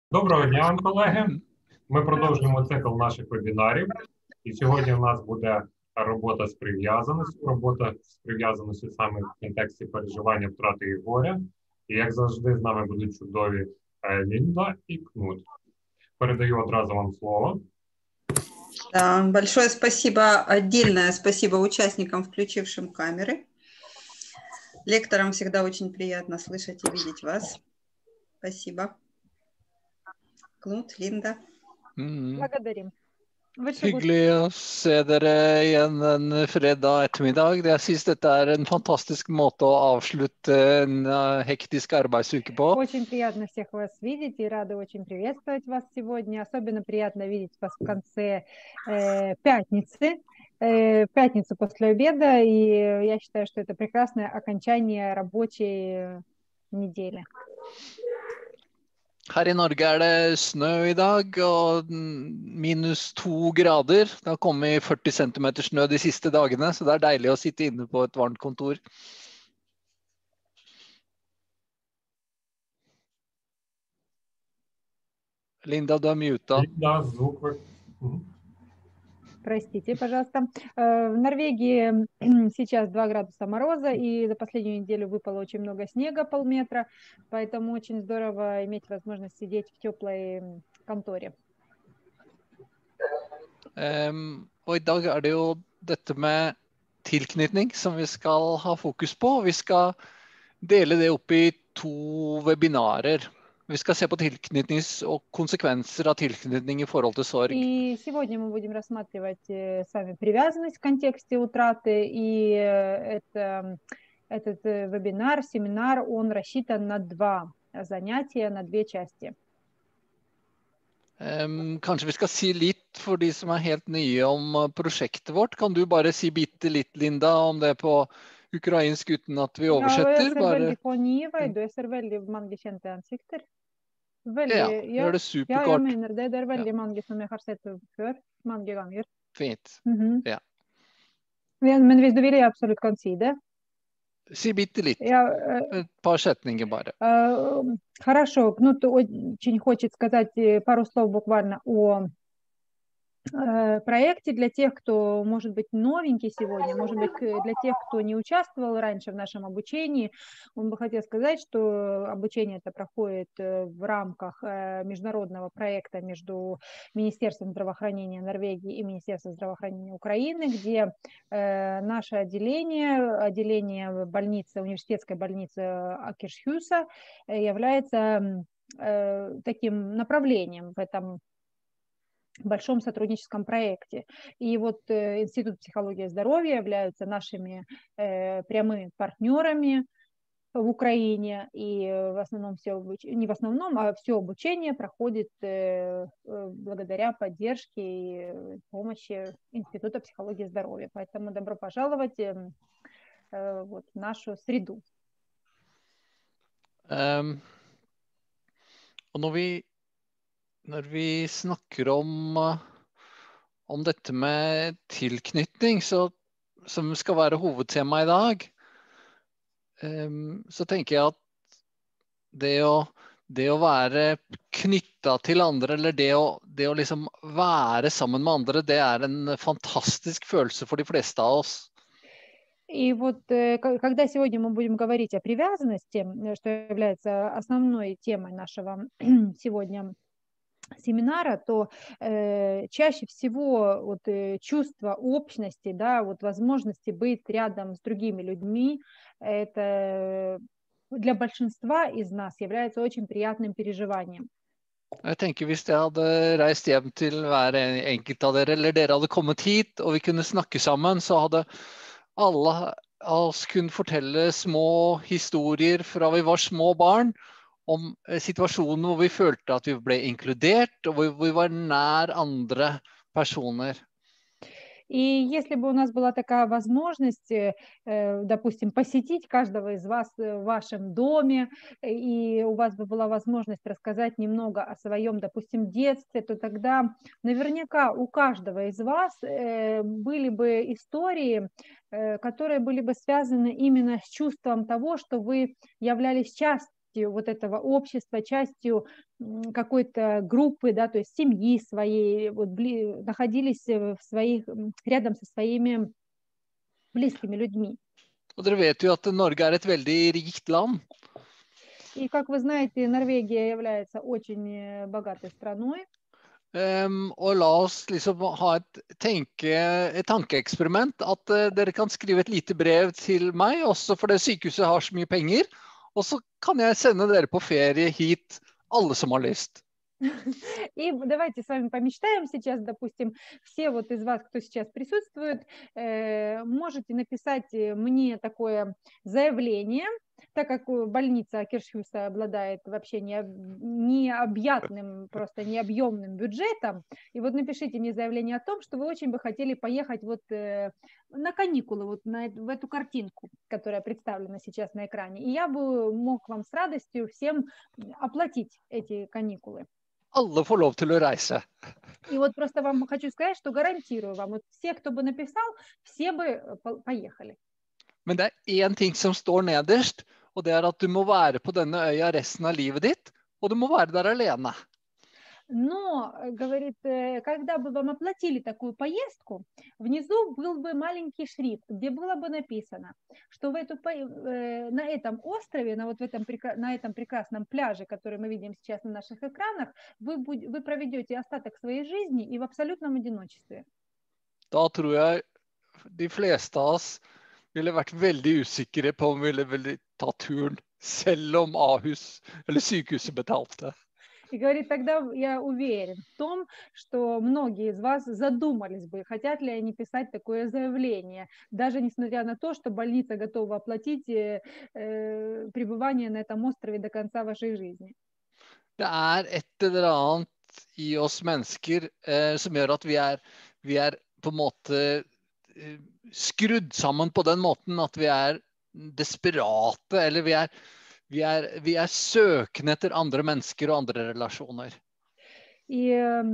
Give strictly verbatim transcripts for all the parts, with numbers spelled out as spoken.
Доброго дня вам, колеги. Ми продовжуємо цикл наших вебінарів. І сьогодні у нас буде робота з прив'язаністю, робота з прив'язаністю саме в контексті переживання втрати і горя. І як завжди, з нами будуть чудові Лінда і Кнут. Передаю одразу вам слово. Да, большое спасибо, отдельное спасибо участникам, включившим камеры. Лекторам всегда очень приятно слышать и видеть вас. Спасибо. Кнут, Линда. Mm. Благодарим. Hyggelig å se dere igjen en fredag ettermiddag. Jeg synes dette er en fantastisk måte å avslutte en hektisk arbeidsuke på. Очень приятно всех вас видеть и рада очень приветствовать вас сегодня. Особенно приятно видеть вас в конце э, пятницы, э, пятницу после обеда. И я считаю, что это прекрасное окончание рабочей недели. Her i Norge er det snø i dag, og minus to grader. Det har kommet førti centimeter snø de siste dagene, så det er deilig å sitte inne på et varmt kontor. Linda, du er muta. Linda, звук. Простите, пожалуйста. В Норвегии сейчас два градуса мороза, и за последнюю неделю выпало очень много снега, полметра, поэтому очень здорово иметь возможность сидеть в теплой конторе. Um, og i dag er det jo dette med tilknytning som vi skal ha fokus på. Vi skal dele det opp i to webinarer. Vi skal se på tilknytning og konsekvenser av tilknytning i forhold til sorg. И сегодня мы будем рассматривать с вами привязанность в контексте утраты, и это, этот вебинар, семинар, он рассчитан на два занятия, на две части. Um, kanskje vi skal si litt for de som er helt nye om prosjektet vårt. Kan du bare si bitte litt, Linda, om det på ukrainsk uten at vi oversetter? Ja, jeg ser veldig på nye, jeg ser veldig mange kjente ansikter. Veldig, ja, ja, gjør det superkort. Ja, jeg mener det. Det er veldig ja. mange som jeg har sett før, mange ganger. Fint, mm -hmm. ja. Men hvis du vil, jeg absolutt kan si det. Si bitte litt. Ja, Et par setninger bare. Uh, хорошо. Кнут очень хочет сказать пару слов буквально о проекте для тех, кто, может быть, новенький сегодня, может быть, для тех, кто не участвовал раньше в нашем обучении. Он бы хотел сказать, что обучение это проходит в рамках международного проекта между Министерством здравоохранения Норвегии и Министерством здравоохранения Украины, где наше отделение, отделение больницы, университетской больницы Акерсхюса является таким направлением в этом большом сотрудническом проекте. И вот э, Институт психологии здоровья являются нашими э, прямыми партнерами в Украине, и в основном все обучение, не в основном, а все обучение проходит э, благодаря поддержке и помощи Института психологии здоровья. Поэтому добро пожаловать э, э, вот, в нашу среду. Um, og når vi Når vi snakker om, om dette med tilknytning, så, som skal være hovedtema i dag, um, så tenker jeg at det å, det å være knyttet til andre, eller det å, det å liksom være sammen med andre, det er en fantastisk følelse for de fleste av oss. И вот когда сегодня мы будем говорить о привязанности, что является основной темой нашего сегодня семинара, то э, чаще всего вот, э, чувство общности, да, вот, возможности быть рядом с другими людьми, это для большинства из нас является очень приятным переживанием. Jeg tenker hvis jeg hadde reist hjem til hver enkelt av dere, eller dere hadde kommet hit, og vi kunne snakke sammen, så hadde alle oss kunne fortelle små historier fra vi var små barn, om situasjonen hvor vi følte at vi ble inkludert, og hvor vi var nær andre personer. И если бы у нас была такая возможность, допустим, посетить каждого из вас в вашем доме, и у вас бы была возможность рассказать немного о своем, допустим, детстве, то тогда наверняка у каждого из вас были бы истории, которые были бы связаны именно с чувством того, что вы являлись частью частью вот этого общества, частью какой-то группы, да, то есть семьи своей, вот, бли, находились в своих, рядом со своими близкими людьми. Og dere vet jo at Norge er et veldig rikt land. И, как вы знаете, Норвегия является очень богатой страной. Um, og la oss liksom ha et, tenke, et tankeeksperiment at uh, dere kan skrive et lite brev til meg, også fordi sykehuset har så mye penger, og så kan jeg sende dere på ferie hit, alle som har lyst. И давайте с вами помечтаем сейчас, допустим, все вот из вас, кто сейчас присутствует, э, можете написать мне такое заявление, так как больница Киршхюса обладает вообще не, необъятным, просто необъемным бюджетом, и вот напишите мне заявление о том, что вы очень бы хотели поехать вот э, на каникулы, вот на, в эту картинку, которая представлена сейчас на экране, и я бы мог вам с радостью всем оплатить эти каникулы. Alle får lov til å reise. И вот просто вам хочу сказать, что гарантирую вам, вот все, кто бы написал, все бы поехали. Men det er en ting som står nederst, og det er at du må være på denne øya resten av livet ditt, og du må være der alene. Но, говорит, когда бы вам оплатили такую поездку, внизу был бы маленький шрифт, где было бы написано, что в эту, на этом острове, на, вот в этом, на этом прекрасном пляже, который мы видим сейчас на наших экранах, вы, вы проведете остаток своей жизни и в абсолютном одиночестве. Da tror jeg de fleste av oss ville vært veldig usikre på om vi ville ta turen, selv om Ahus eller sykehuset betalte. И говорит, тогда я уверен в том, что многие из вас задумались бы, хотят ли они писать такое заявление, даже несмотря на то, что больница готова оплатить э, э, пребывание на этом острове до конца вашей жизни. Det er et eller annet i oss mennesker eh, som gjør at vi er, vi er på en måte eh, skrudd sammen på den måten at vi er desperate, eller vi er Vi er, vi er søkende etter andre mennesker og andre relasjoner. И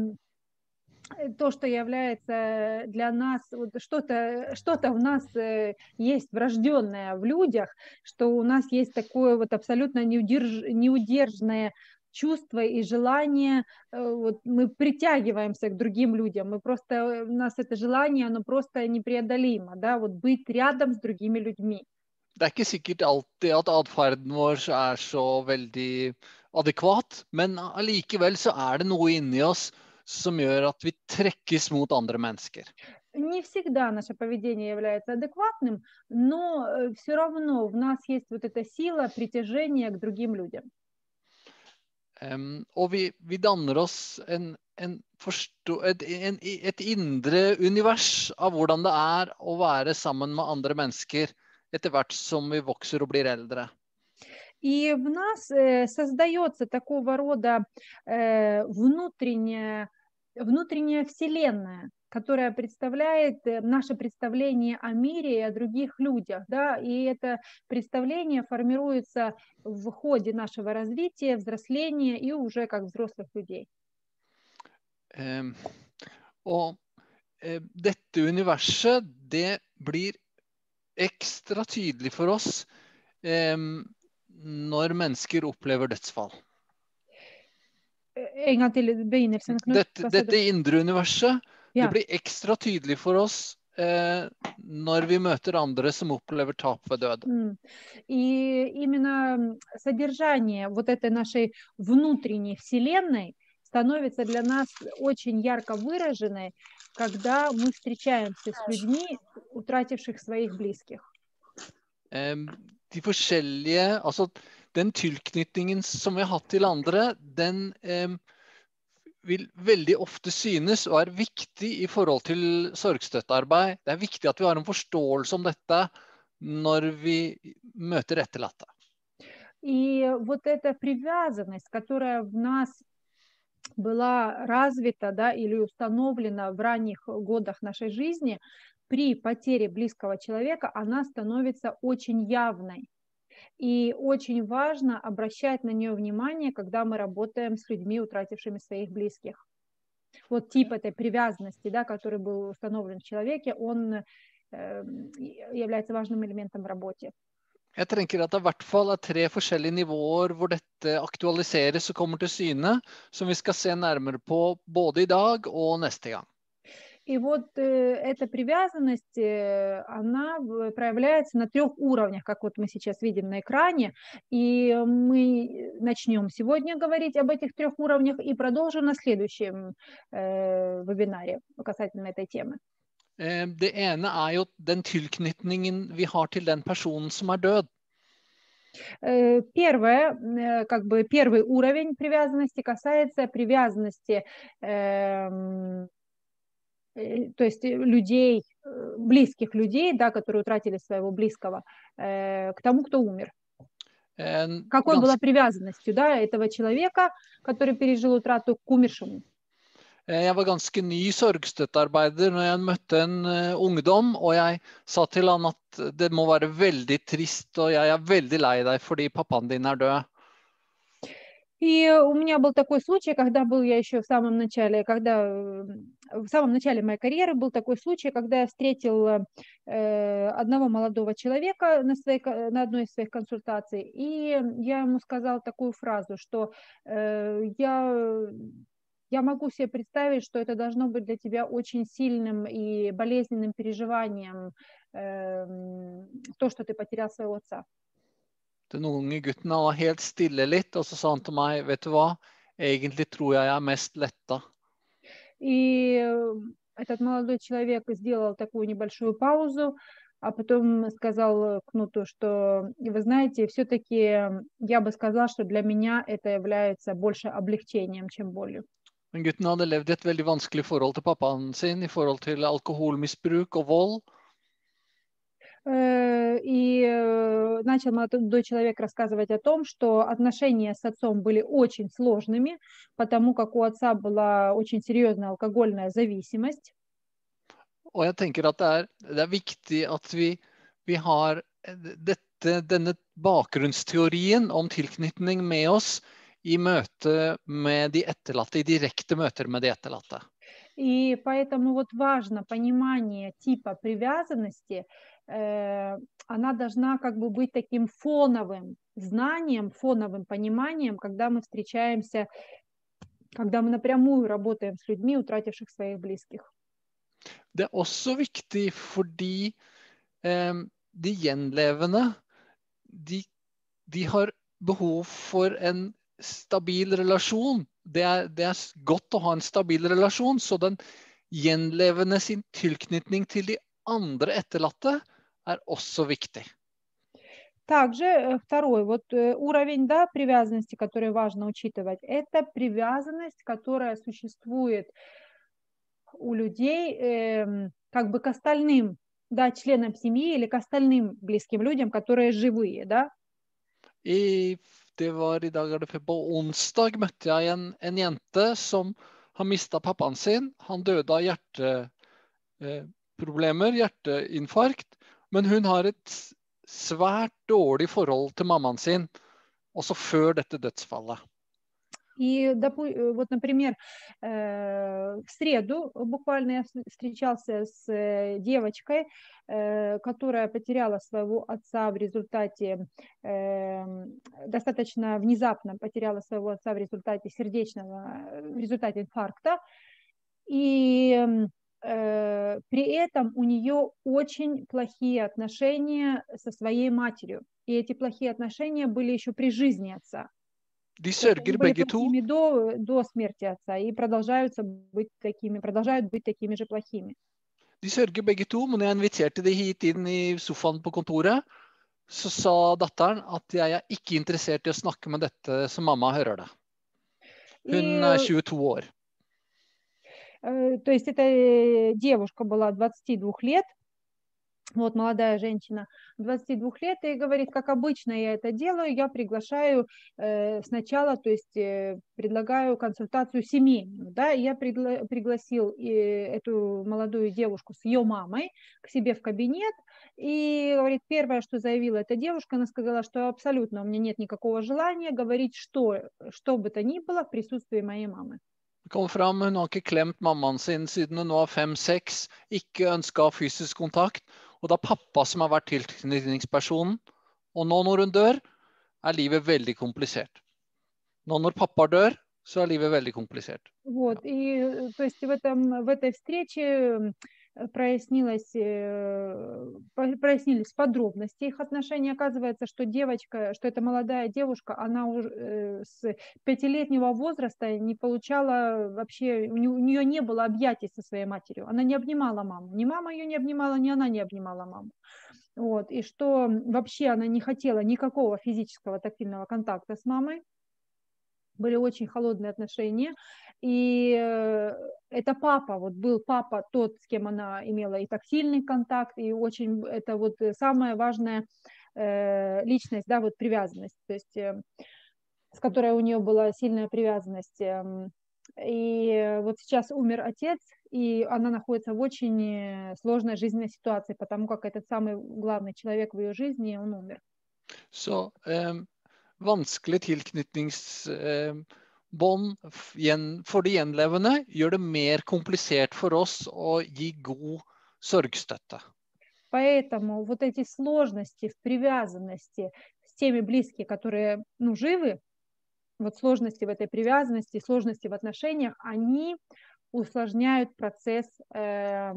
то, что является для нас, что-то, что-то у нас есть врожденное в людях, что у нас есть такое вот абсолютно неудерж, неудержное чувство и желание, вот мы притягиваемся к другим людям, мы просто, у нас это желание, оно просто непреодолимо, да, вот быть рядом с другими людьми. Det er ikke sikkert alltid at atferden vår er så veldig adekvat, men allikevel så er det noe inni oss som gjør at vi trekkes mot andre mennesker. Не всегда наше поведение является адекватным, но все равно в нас есть вот эта сила притяжения к другим людям. Um, og vi, vi danner oss en, en forstå, et, en, et indre univers av hvordan det er å være sammen med andre mennesker etter hvert som vi vokser og blir eldre. И в нас э, создается такого рода э, внутренняя, внутренняя вселенная, которая представляет наше представление о мире и о других людях, да, и это представление формируется в ходе нашего развития, взросления и уже как взрослых людей. Um, og uh, dette universet, det blir ekstra tydelig for oss um, når mennesker opplever dødsfall. En gang til begynnelsen. Dette, dette indre universet, ja. Det blir ekstra tydelig for oss eh, når vi møter andre som opplever tap ved død. Mm. И именно содержание вот этой нашей внутренней вселенной становится для нас очень ярко выраженной, когда мы встречаемся с людьми, утративших своих близких. Eh, de forskjellige, altså den tilknytningen som vi har hatt til andre, den eh, vil veldig ofte synes og er viktig i forhold til sorgstøttearbeid. Det er viktig at vi har en forståelse om dette når vi møter etterlatte. И вот эта привязанность, которая в нас была развита, да, или установлена в ранних годах нашей жизни, при потере близкого человека, она становится очень явной. И очень важно обращать на нее внимание, когда мы работаем с людьми, утратившими своих близких. Вот тип этой привязанности, да, который был установлен в человеке, он э, является важным элементом в работе. Jeg tenker at det i hvert fall er tre forskjellige nivåer hvor dette aktualiseres og kommer til syne, som vi skal se nærmere på både i dag og neste gang. И вот э, эта привязанность, э, она проявляется на трех уровнях, как вот мы сейчас видим на экране. И мы начнем сегодня говорить об этих трех уровнях и продолжим на следующем э, вебинаре касательно этой темы. Det ene er jo den tilknytningen vi har til den personen som er død. Первое, как бы первый уровень привязанности касается привязанности э, то есть людей, близких людей, да, которые утратили своего близкого, э, к тому, кто умер. En Какой gans- была привязанностью, да, этого человека, который пережил утрату, к умершему? Jeg var ganske ny sorgstøttearbeider når jeg møtte en uh, ungdom, og jeg sa til han at det må være veldig trist, og jeg er veldig lei deg fordi pappaen din er død. И у меня был такой случай, когда был я еще в самом начале, когда в самом начале моей карьеры был такой случай, когда я встретил э, одного молодого человека на, своей, на одной из своих консультаций, и я ему сказала такую фразу, что э, я, я могу себе представить, что это должно быть для тебя очень сильным и болезненным переживанием, э, то, что ты потерял своего отца. Den unge gutten han var helt stille litt, og så sa han til meg, vet du hva, egentlig tror jeg jeg er mest letta. И этот молодой человек сделал такую небольшую паузу, а потом сказал Кнуту, что, вы знаете, все-таки я бы сказал, что для меня это является больше облегчением, чем болью. Men gutten hadde levd i et veldig vanskelig forhold til pappaen sin, i forhold til alkoholmisbruk og vold. И начал молодой человек рассказывать о том, что отношения с отцом были очень сложными, потому как у отца была очень серьезная алкогольная зависимость. Og jeg tenker at det er, det er viktig at vi, vi har dette, denne bakgrunnsteorien om tilknytning med oss i møte med de etterlatte, i direkte møter med de etterlatte. И поэтому вот важно понимание типа привязанности, э, она должна как бы быть таким фоновым знанием, фоновым пониманием, когда мы встречаемся, когда мы напрямую работаем с людьми, утративших своих близких. Det er også viktig fordi eh, de gjenlevende, de, de har behov for en stabil relasjon. Det er, det er godt å ha en stabil relasjon, så den gjenlevende sin tilknytning til de andre etterlatte er også viktig. Также второй вот уровень, да, привязанности, который важно учитывать, это привязанность, которая существует у людей э, как бы к остальным, да, членам семьи или к остальным близким людям, которые живые, да. I Det var i dag, er det på onsdag, møtte jeg en, en jente som har mistet pappaen sin. Han døde av hjerteproblemer, hjerteinfarkt, men hun har et svært dårlig forhold til mammaen sin, også før dette dødsfallet. И, вот, например, в среду буквально я встречался с девочкой, которая потеряла своего отца в результате, достаточно внезапно потеряла своего отца в результате сердечного, в результате инфаркта. И при этом у нее очень плохие отношения со своей матерью. И эти плохие отношения были еще при жизни отца. De sørger begge to. До, до смерти отца и продолжаются быть такими, продолжают быть такими же плохими. De sørger begge to, men når jeg inviterte de hit inn i sofaen på kontoret, så sa datteren at jeg er ikke interessert i å snakke med dette som mamma hører det. Hun er tjueto år. То есть эта девушка была двадцати двух лет, вот молодая женщина, двадцати двух лет, и говорит, как обычно я это делаю, я приглашаю э, сначала, то есть э, предлагаю консультацию семейную, да, я пригла- пригласил э, эту молодую девушку с ее мамой к себе в кабинет, и говорит, первое, что заявила эта девушка, она сказала, что абсолютно у меня нет никакого желания говорить, что, что бы то ни было в присутствии моей мамы. Kom fram, hun har ikke klemt mammaen sin siden hun var fem-seks, ikke ønsket fysisk kontakt, og det er pappa som har vært tilknytningspersonen, Og nå når hun dør, er livet veldig komplisert. Nå når pappa dør, så er livet veldig komplisert. Вот, и то есть в, этом, в этой встрече прояснилось, прояснились подробности их отношений. Оказывается, что девочка, что эта молодая девушка, она уже с пятилетнего возраста не получала вообще, у нее не было объятий со своей матерью. Она не обнимала маму. Ни мама ее не обнимала, ни она не обнимала маму. Вот, и что вообще она не хотела никакого физического тактильного контакта с мамой. Были очень холодные отношения, и это папа, вот был папа тот, с кем она имела и тактильный контакт, и очень, это вот самая важная э, личность, да, вот привязанность, то есть э, с которой у нее была сильная привязанность. И вот сейчас умер отец, и она находится в очень сложной жизненной ситуации, потому как этот самый главный человек в ее жизни, он умер. Så, um... vanskelige tilknytningsbånd for de gjenlevende gjør det mer komplisert for oss å gi god sorgstøtte. Поэтому вот эти сложности в привязанности с теми близкими, которые, ну, живы, вот сложности в этой привязанности, сложности в отношениях, они усложняют процесс, э,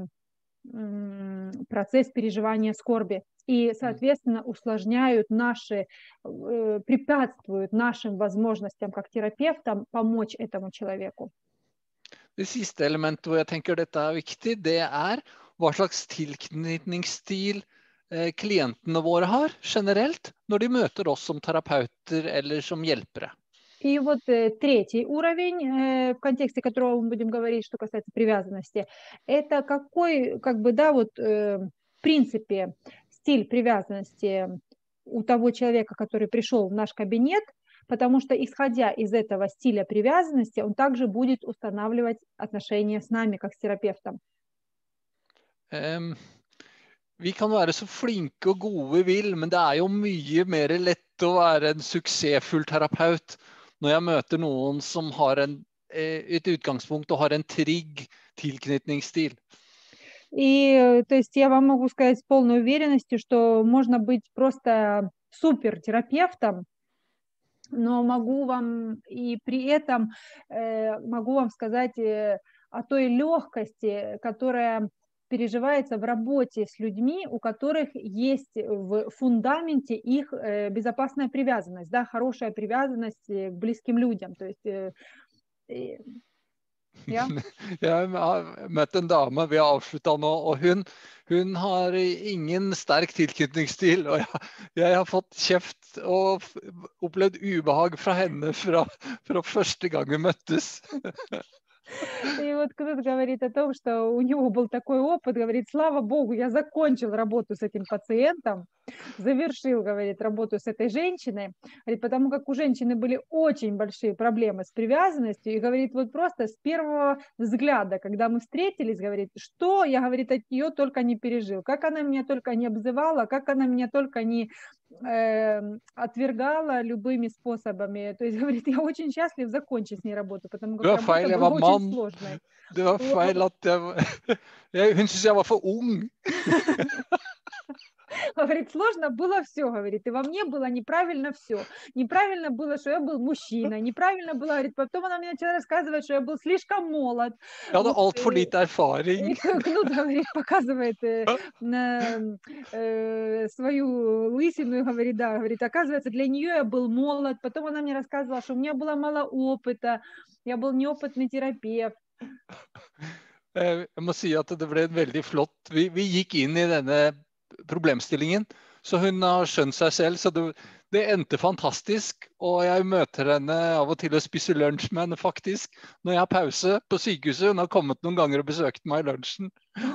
процесс переживания скорби. И, соответственно, усложняют наши, э, препятствуют нашим возможностям как терапевтам помочь этому человеку. Det siste elementet hvor jeg tenker dette er viktig, det er hva slags tilknytningsstil eh, klientene våre har generelt når de møter oss som terapeuter eller som hjelpere. И вот э, третий уровень, э, в контексте которого мы будем говорить, что касается привязанности, это какой, как бы, да, вот э, в принципе, стиль привязанности у того человека, который пришел в наш кабинет, потому что, исходя из этого стиля привязанности, он также будет устанавливать отношения с нами, как с терапевтом. Um, vi kan være så flinke og gode vi vil, men det er jo mye mer lett å være en suksessfull terapeut når jeg møter noen som har en, et utgangspunkt og har en trygg tilknytningsstil. И, то есть, я вам могу сказать с полной уверенностью, что можно быть просто супертерапевтом, но могу вам и при этом э, могу вам сказать э, о той легкости, которая переживается в работе с людьми, у которых есть в фундаменте их э, безопасная привязанность, да, хорошая привязанность к близким людям. То есть э, э, Ja. Jeg har møtt en dame, vi har avsluttet nå, og hun, hun har ingen sterk tilknytningsstil, og jeg, jeg har fått kjeft og opplevd ubehag fra henne fra, fra første gang vi møttes. И вот кто-то говорит о том, что у него был такой опыт, говорит, слава богу, я закончил работу с этим пациентом, завершил, говорит, работу с этой женщиной, говорит, потому как у женщины были очень большие проблемы с привязанностью, и говорит, вот просто с первого взгляда, когда мы встретились, говорит, что я, говорит, от нее только не пережил, как она меня только не обзывала, как она меня только не э, отвергала любыми способами, то есть, говорит, я очень счастлив закончить с ней работу, потому как работа была очень сложной. Det var feil at jeg, jeg, hun synes jeg var for ung. Говорит, сложно было все, говорит, и во мне было неправильно все. Неправильно было, что я был мужчина, неправильно было, говорит, потом она мне начала рассказывать, что я был слишком молод. Я hadde altfor lite erfaring. Кнут, говорит, показывает э, на, э, свою лысину, говорит, да, говорит, оказывается, для нее я был молод. Потом она мне рассказывала, что у меня было мало опыта, я был неопытный терапевт. Jeg må si at det ble veldig flott. Vi, vi gikk inn i denne problemstillingen, så hun har skjønt seg selv, så det, det endte fantastisk, og jeg møter henne av og til å spise lunsj med henne faktisk, når jeg har pause på sykehuset. Hun har kommet noen ganger og besøkt meg i lunsjen.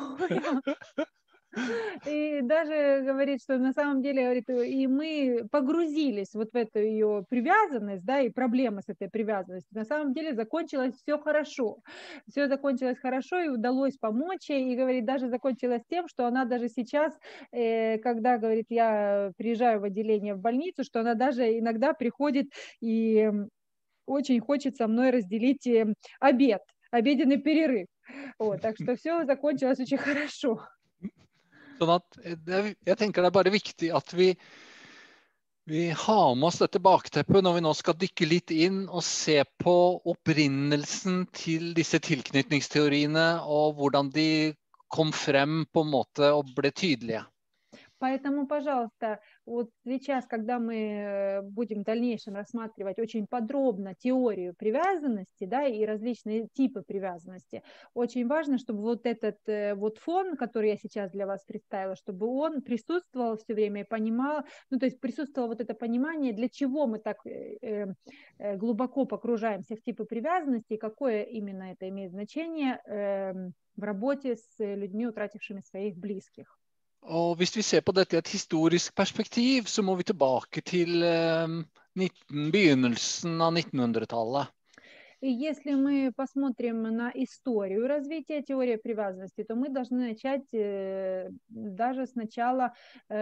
И даже говорит, что на самом деле, говорит, и мы погрузились вот в эту ее привязанность, да, и проблемы с этой привязанностью. На самом деле закончилось все хорошо. Все закончилось хорошо, и удалось помочь ей. И, говорит, даже закончилось тем, что она даже сейчас, э, когда, говорит, я приезжаю в отделение в больницу, что она даже иногда приходит и очень хочет со мной разделить обед, обеденный перерыв. Вот, так что все закончилось очень хорошо. Sånn at det, jeg tenker det er bare viktig at vi, Vi har med oss dette bakteppet når vi nå skal dykke litt inn og se på opprinnelsen til disse tilknytningsteoriene og hvordan de kom frem på en måte og ble tydelige. Поэтому, пожалуйста, вот сейчас, когда мы будем в дальнейшем рассматривать очень подробно теорию привязанности, да, и различные типы привязанности, очень важно, чтобы вот этот вот фон, который я сейчас для вас представила, чтобы он присутствовал все время и понимал, ну, то есть присутствовало вот это понимание, для чего мы так глубоко погружаемся в типы привязанности и какое именно это имеет значение в работе с людьми, утратившими своих близких. Og hvis vi ser på dette i et historisk perspektiv, så må vi tilbake til eh, nitten, begynnelsen av nittenhundretallet. И если мы посмотрим на историю развития теории привязанности, то мы должны начать э, даже с начала,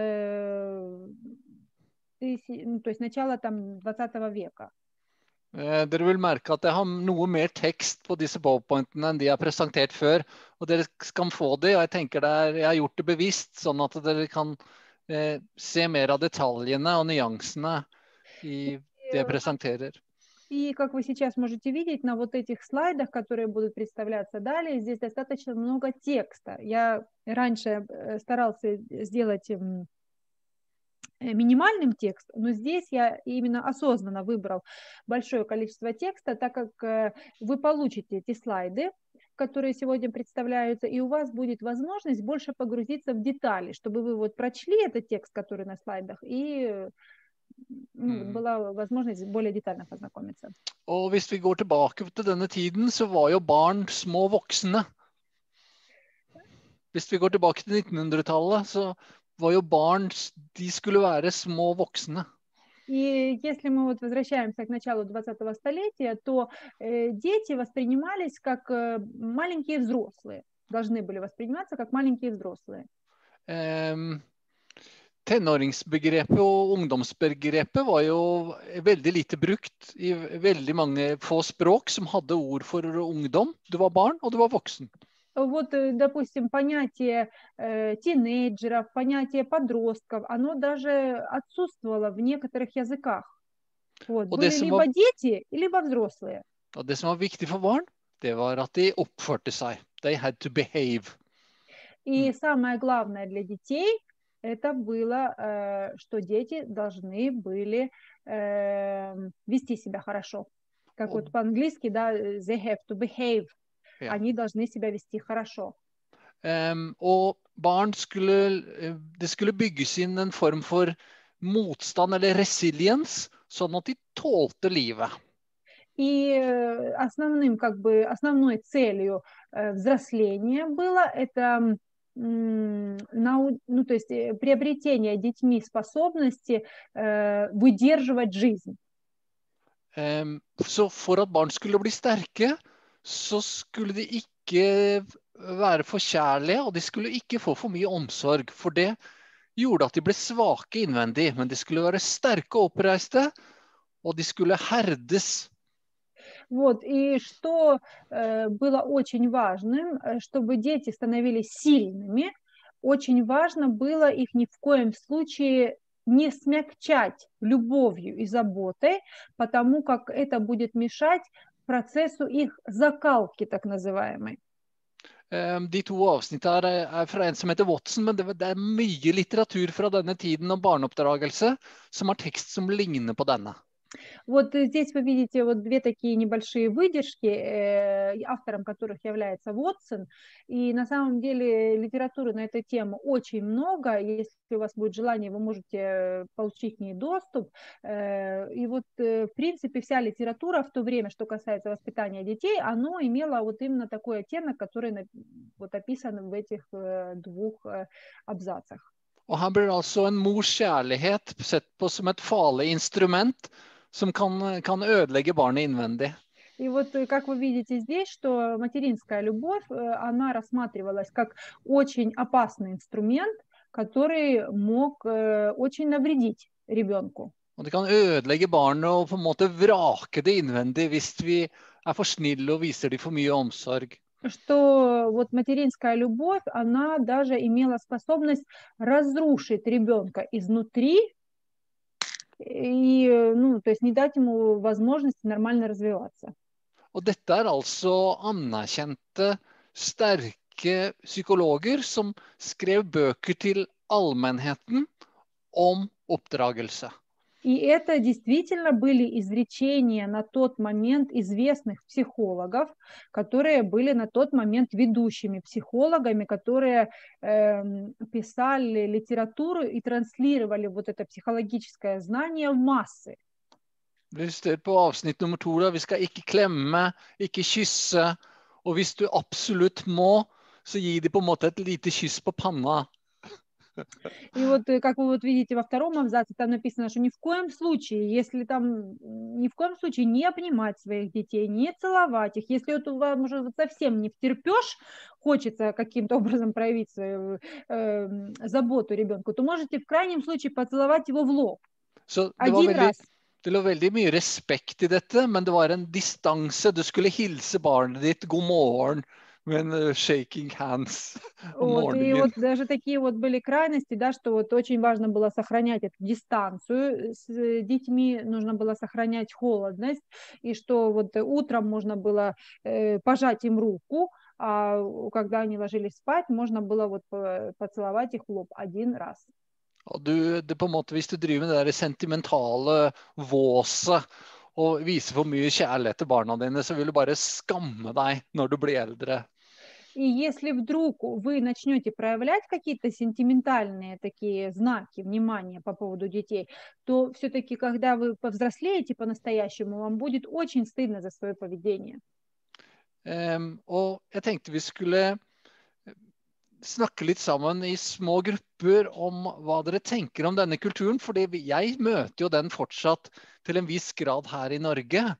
э, тысяч, ну, то есть начала там двадцатого века. Eh, dere vil merke at jeg har noe mer tekst på disse PowerPointene enn de jeg har presentert før, og dere skal få det, og jeg tenker det er, jeg har gjort det bevisst, sånn at dere kan eh, se mer av detaljene og nyansene i det jeg presenterer. И как вы сейчас можете видеть на вот этих слайдах, которые будут представляться далее, здесь достаточно много текста. Я раньше старался сделать минимальным текст, но здесь я именно осознанно выбрал большое количество текста, так как вы получите эти слайды, которые сегодня представляются, и у вас будет возможность больше погрузиться в детали, чтобы вы вот прочли этот текст, который на слайдах, и ну, mm. была возможность более детально познакомиться. Og hvis vi går tilbake til denne tiden, så var jo barn små voksne. Hvis vi går tilbake til nittenhundretallet, så var jo barn, de skulle være små voksne. И если мы вот возвращаемся к началу двадцатого столетия, то э, дети воспринимались как э, маленькие взрослые, должны были восприниматься как маленькие взрослые. Um, Tenåringsbegrepet og ungdomsbegrepet var jo veldig lite brukt i veldig mange få språk som hadde ord for ungdom. Du var barn, og du var voksen. Вот, допустим, понятие э, тинейджеров, понятие подростков, оно даже отсутствовало в некоторых языках. Вот, были либо var, дети, либо взрослые. Og det som var viktig for barn, det var at de oppførte seg. They had to behave. И mm. самое главное для детей, это было, э, что дети должны были э, вести себя хорошо. Как oh. вот по-английски, да, they have to behave. Ja. Они должны себя вести хорошо. Um, og barn skulle, det skulle bygges inn en form for motstand eller resilience, sånn at de tålte livet. И основным, как бы, основной целью взросления было это ну, то есть приобретение детьми способности выдерживать жизнь. Um, så for at barn skulle bli sterke, så skulle de ikke være for kjærlige, og de skulle ikke få for mye omsorg, for det gjorde at de ble svake innvendig, men de skulle være sterke og oppreiste, og de skulle herdes. Вот, и что э, было очень важным, чтобы дети становились сильными, очень важно было их ни в коем случае не смягчать любовью и заботой, потому как это будет мешать процессу их закалки, так называемой. De to avsnitt er, er fra en som heter Watson, men det, det er mye litteratur fra denne tiden om barneoppdragelse som har tekst som ligner på denne. Вот здесь вы видите вот две такие небольшие выдержки, э, автором которых является Вотсон. И на самом деле литературы на эту тему очень много. Если у вас будет желание, вы можете получить к ней доступ. Э, и вот э, в принципе вся литература в то время, что kасается воспитания детей, оно имело вот именно такой оттенок, который вот описан в этих э, двух э, абзацах. Og her blir altså en mors kjærlighet sett på som et farlig instrument som kan, kan ødelegge barnet innvendig. И вот, как вы видите здесь, что материнская любовь, она рассматривалась как очень опасный инструмент, который мог очень навредить ребенку. Og det kan ødelegge barnet og på en måte vrake det innvendig hvis vi er for snille og viser dem for mye omsorg. Что вот материнская любовь, она даже имела способность разрушить ребенка изнутри, и, ну, то есть не дать ему возможности нормально развиваться. Og dette er altså anerkjente, sterke psykologer som skrev bøker til allmennheten om oppdragelse. И это действительно были изречения на тот момент известных психологов, которые были на тот момент ведущими психологами, которые э, писали литературу и транслировали вот это психологическое знание в массы. Det står på avsnitt nummer to, da. Vi skal ikke klemme, ikke kysse, og hvis du absolutt må, så gi de på en måte et lite kyss på panna. И вот, как вы вот видите во втором абзаце, там написано, что ни в коем случае, если там, ни в коем случае не обнимать своих детей, не целовать их. Если вот у вас уже совсем не втерпешь, хочется каким-то образом проявить свою э, заботу ребенку, то можете в крайнем случае поцеловать его в лоб. Så det var Один veldig, раз. det lå veldig mye respekt i dette, men det var en distanse. Du skulle hilse barnet ditt god morgen, men uh, shaking hands om Вот, и morgenen. вот даже такие вот были крайности, да, что вот очень важно было сохранять эту дистанцию с детьми, нужно было сохранять холодность, и что вот утром можно было э, пожать им руку, а когда они ложились спать, можно было вот поцеловать их в лоб один раз. Og du, det på en måte, hvis du driver med det der sentimentale våset og viser for mye kjærlighet til barna dine, så vil du bare skamme deg når du blir eldre. И если вдруг вы начнете проявлять какие-то сентиментальные такие знаки внимания по поводу детей, то все-таки, когда вы повзрослеете по-настоящему, вам будет очень стыдно за свое поведение. Um, og jeg tenkte vi skulle snakke litt sammen i små grupper om hva dere tenker om denne kulturen, fordi jeg møter jo den fortsatt til en viss grad her i Norge.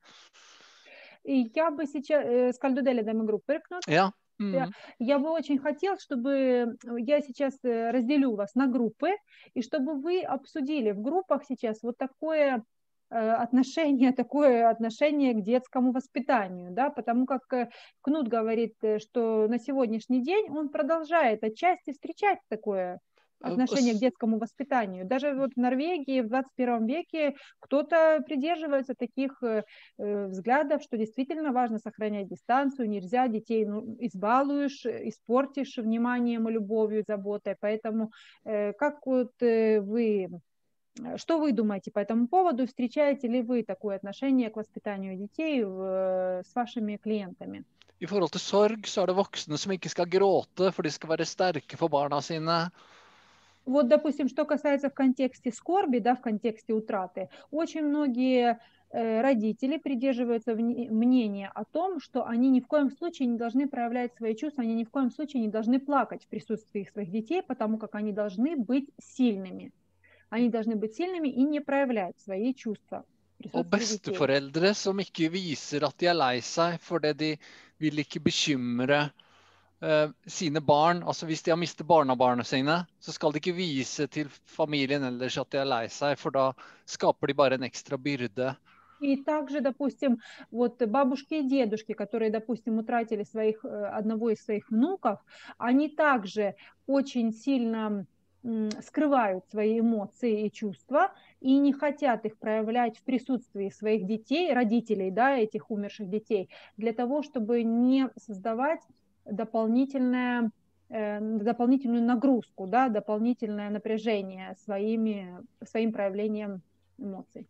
И я бы сейчас, skal du dele det med grupper, Knut? Ja. Mm. Я бы очень хотела, чтобы я сейчас разделю вас на группы, и чтобы вы обсудили в группах сейчас вот такое отношение, такое отношение к детскому воспитанию, да, потому как Кнут говорит, что на сегодняшний день он продолжает отчасти встречать такое отношение к детскому воспитанию. Даже вот в Норвегии в двадцать первом веке кто-то придерживается таких э, взглядов, что действительно важно сохранять дистанцию, нельзя детей ну, избалуешь, испортишь вниманием и любовью, заботой. Поэтому э, как вот э, вы, что вы думаете по этому поводу? Встречаете ли вы такое отношение к воспитанию детей в, с вашими клиентами? I forhold til sorg, så er det voksne som ikke skal gråte, for de skal være sterke for barna sine. Вот, допустим, что касается в контексте скорби, да, в контексте утраты, очень многие э, родители придерживаются мнения о том, что они ни в коем случае не должны проявлять свои чувства, они ни в коем случае не должны плакать в присутствии своих детей, потому как они должны быть сильными. Они должны быть сильными и не проявлять свои чувства. Og besteforeldre som ikke viser at de er lei seg fordi de vil ikke bekymre Uh, sine barn, altså hvis de har mistet barnebarna sine, så skal de ikke vise til familien ellers at de er lei seg, for da skaper de bare en ekstra byrde. И также, допустим, вот бабушки и дедушки, которые, допустим, утратили своих, одного из своих внуков, они также очень сильно м, скрывают свои эмоции и чувства и не хотят их проявлять в присутствии своих детей, родителей, да, этих умерших детей, для того, чтобы не создавать дополнительное, э, дополнительную нагрузку, да, дополнительное напряжение своими, своим проявлением эмоций.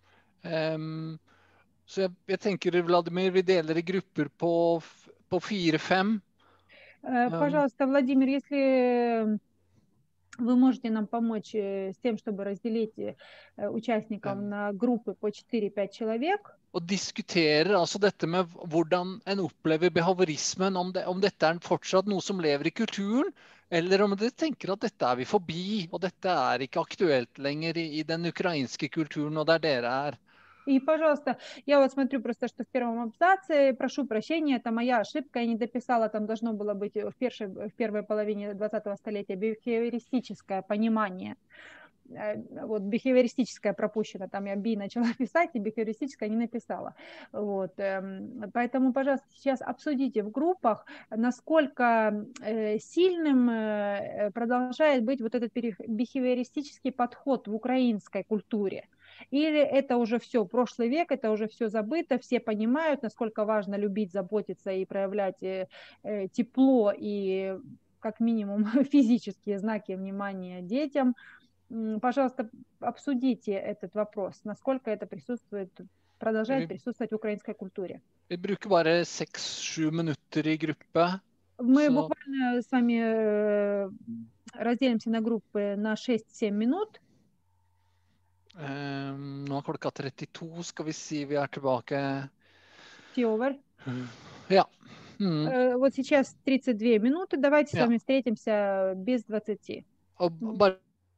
Um, så jeg, jeg tenker, Vladimir, vi deler i grupper på, på fire-fem. Uh, пожалуйста, Владимир, если вы можете нам помочь с тем, чтобы разделить участникам на группы по четыре-пять человек. Og diskuterer altså dette med hvordan en opplever behaviorismen, om, det, om dette er fortsatt noe som lever i kulturen, eller om de tenker at dette er vi forbi, og dette er ikke aktuelt lenger i, i den ukrainske kulturen, og der dere er. И, пожалуйста, я вот смотрю просто, что в первом абзаце, прошу прощения, это моя ошибка, я не дописала, там должно было быть в, першей, в первой половине двадцатого столетия бихевиористическое понимание. Вот, бихевиористическое пропущено, там я би начала писать, и бихевиористическое не написала. Вот, поэтому, пожалуйста, сейчас обсудите в группах, насколько сильным продолжает быть вот этот бихевиористический подход в украинской культуре. Или это уже все, прошлый век, это уже все забыто, все понимают, насколько важно любить, заботиться и проявлять э, э, тепло и как минимум физические знаки внимания детям. Пожалуйста, обсудите этот вопрос, насколько это присутствует, продолжает присутствовать в украинской культуре. Vi bruker bare seks-sju minutter i gruppe. Мы Så- буквально с вами э, разделимся на группы на шесть-семь минут. Ehm, nå er klokka trettito, skal vi si vi er tilbake. Все over. Ja. Mm. Э, Вот сейчас тридцать две минуты. Давайте с Ja. вами встретимся без двадцати. Og Mm. bare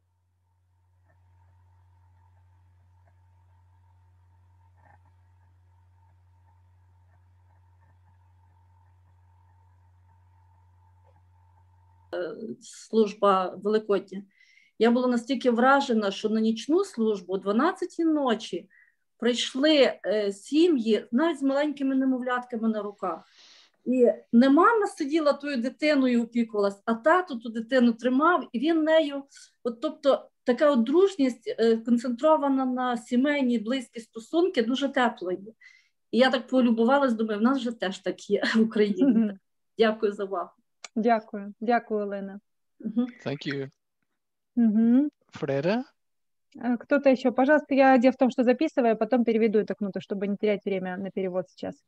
служба Великодня. Я була настільки вражена, що на нічну службу о дванадцятій ночі прийшли е, сім'ї навіть з маленькими немовлятками на руках. І не мама сиділа тою дитиною, опікувалась, а тато ту дитину тримав, і він нею, от, тобто така от дружність е, концентрована на сімейні, близькі стосунки, дуже тепла є. І я так полюбувалась, думаю, в нас вже теж так є в Україні. Мгм. Дякую за увагу. Дякую. Дякую, Олена. Мгм. Thank you. Мгм. Flere? А Кто-то еще? Пожалуйста, я дело в том, что записываю, а потом переведу это кнуту, чтобы не терять время на перевод сейчас.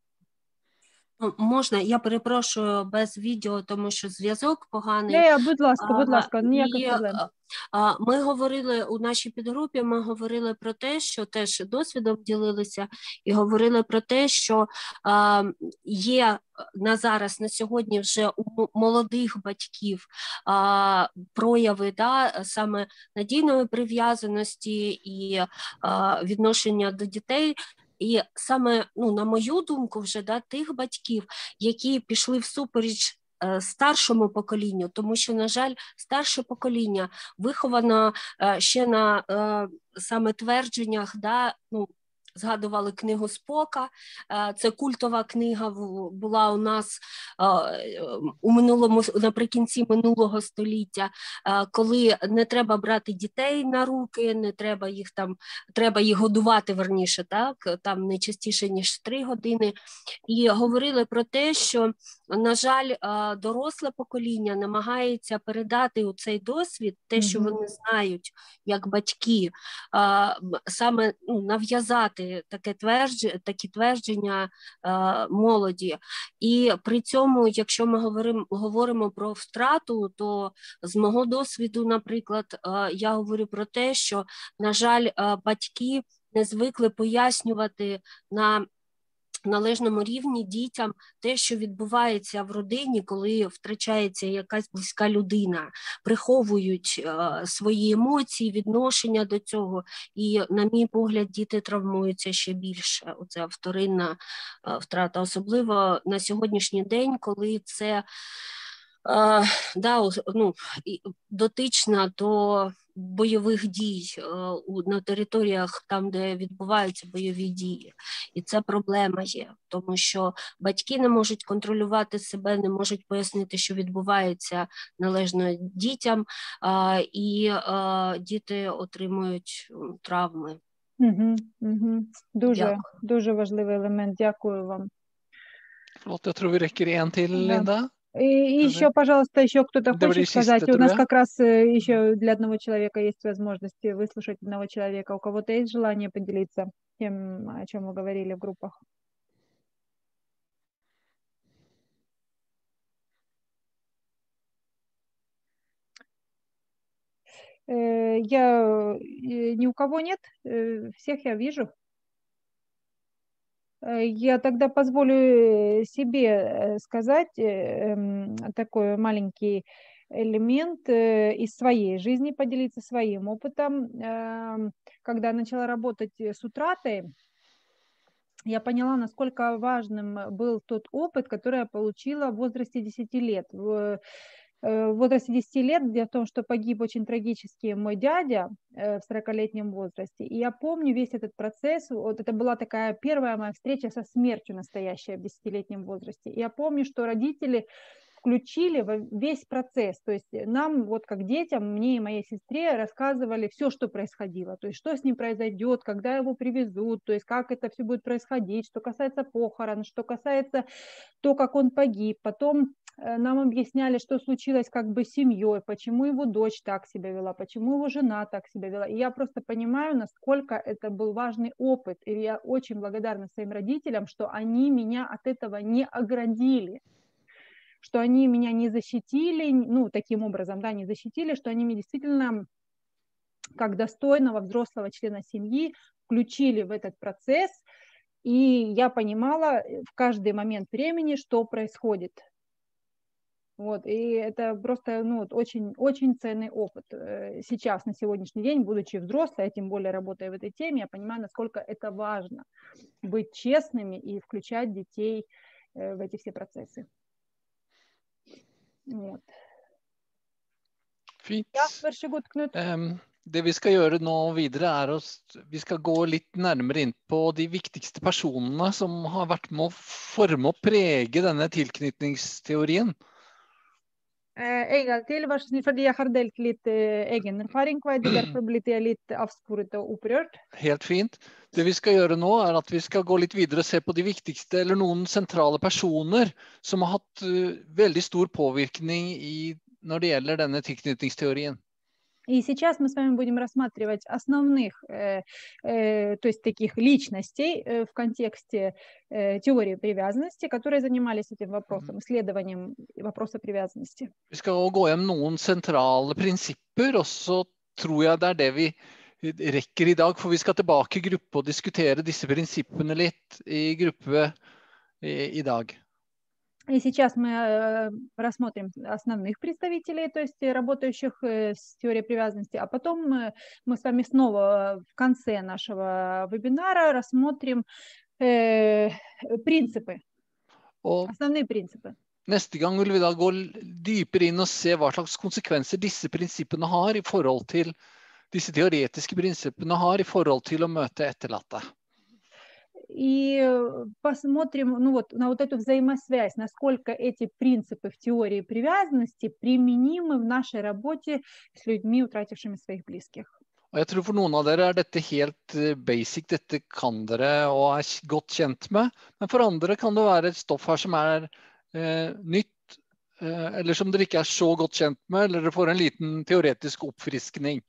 Ну, можна, я перепрошую без відео, тому що зв'язок поганий. Не, будь ласка, будь А, ласка, ніяких і, проблем. а, Ми говорили у нашій підгрупі, ми говорили про те, що теж досвідом ділилися, і говорили про те, що а, є на зараз, на сьогодні вже у молодих батьків а, прояви, да, саме надійної прив'язаності і а, відношення до дітей. І саме, ну, на мою думку, вже да, тих батьків, які пішли всупереч е, старшому поколінню, тому що, на жаль, старше покоління виховано е, ще на е, саме твердженнях, да, ну, згадували книгу Спока, е, це культова книга в- була у нас е, у минулому, наприкінці минулого століття, е, коли не треба брати дітей на руки, не треба їх там, треба їх годувати, верніше, так, там не частіше, ніж три години. І говорили про те, що, на жаль, е, доросле покоління намагається передати у цей досвід, те, що Мгм. вони знають, як батьки, е, м, саме, ну, нав'язати таке твердж... такі твердження е, молоді. І при цьому, якщо ми говоримо, говоримо про втрату, то з мого досвіду, наприклад, е, я говорю про те, що, на жаль, е, батьки не звикли пояснювати на належному рівні дітям те, що відбувається в родині, коли втрачається якась близька людина, приховують е, свої емоції, відношення до цього, і, на мій погляд, діти травмуються ще більше. Оця вторинна е, втрата, особливо на сьогоднішній день, коли це е, да, ос- ну, і дотична до бойових дій е, у- на територіях, там, де відбуваються бойові дії. І це проблема є, тому що батьки не можуть контролювати себе, не можуть пояснити, що відбувається належно дітям, а, і а, діти отримують м, травми. Мгм, мгм. Дуже, Дякую. дуже важливий елемент. Дякую вам. Flott. Jeg tror vi rekker en til, Да. Linda. И Eller- еще, пожалуйста, еще кто-то Да, хочет были сказать. систы, У нас да? как раз э, еще для одного человека есть возможность выслушать одного человека. У кого-то есть желание поделиться тем, о чем мы говорили в группах? Э, Я э, ни у кого нет, э, всех я вижу. Э, Я тогда позволю э, себе э, сказать э, эм, такой маленький элемент э, из своей жизни, поделиться своим опытом. Эм, Когда начала работать э, с утратой, я поняла, насколько важным был тот опыт, который я получила в возрасте десяти лет. В э, в возрасте десяти лет, дело в том, что погиб очень трагически мой дядя э, в сорокалетнем возрасте. И я помню весь этот процесс. Вот это была такая первая моя встреча со смертью настоящая в десятилетнем возрасте. И я помню, что родители включили в весь процесс. То есть нам, вот как детям, мне и моей сестре рассказывали все, что происходило. То есть что с ним произойдет, когда его привезут, то есть как это все будет происходить, что касается похорон, что касается то, как он погиб. Потом нам объясняли, что случилось как бы с семьей, почему его дочь так себя вела, почему его жена так себя вела. И я просто понимаю, насколько это был важный опыт. И я очень благодарна своим родителям, что они меня от этого не оградили, что они меня не защитили, ну, таким образом, да, не защитили, что они меня действительно, как достойного взрослого члена семьи, включили в этот процесс, и я понимала в каждый момент времени, что происходит. Вот, и это просто, ну, очень, очень ценный опыт. Сейчас, на сегодняшний день, будучи взрослой, а тем более работая в этой теме, я понимаю, насколько это важно быть честными и включать детей в эти все процессы. Вот. Fint. Ja, vær så god, Knut. Um, det vi skal gjøre nå videre er at vi skal gå litt nærmere inn på de viktigste personene som har vært med å forme og prege denne tilknytningsteorien. En gang til, vær så snill, fordi jeg har delt litt uh, egen erfaring, og derfor blir jeg litt avsporet og opprørt. Helt fint. Det vi skal gjøre nå er at vi skal gå litt videre og se på de viktigste, eller noen sentrale personer som har hatt uh, veldig stor påvirkning i, når det gjelder denne tilknytningsteorien. И сейчас мы с вами будем рассматривать основных, э, э, то есть таких личностей э, в контексте э, теории привязанности, которые занимались этим вопросом, исследованием вопроса привязанности. Vi skal gå hjem noen sentrale prinsipper, og så tror jeg det er det vi rekker i dag, for vi skal tilbake i gruppe og diskutere disse prinsippene litt i gruppe i, i dag. И сейчас мы рассмотрим основных представителей, то есть работающих с теорией привязанности, а потом мы, мы с вами снова в конце нашего вебинара рассмотрим э, принципы, Og основные принципы. neste gang vil vi da gå dypere inn og se hva slags konsekvenser disse prinsippene har i forhold til, disse teoretiske prinsippene har i forhold til å møte etterlatte. И посмотрим, ну вот, на вот эту взаимосвязь, насколько эти принципы в теории привязанности применимы в нашей работе с людьми, утратившими своих близких. Og jeg tror for noen av dere er dette helt basic, dette kan dere og er godt kjent med, men for andre kan det være et stoff her som er eh, nytt, eh, eller som dere ikke er så godt kjent med, eller dere får en liten teoretisk oppfriskning.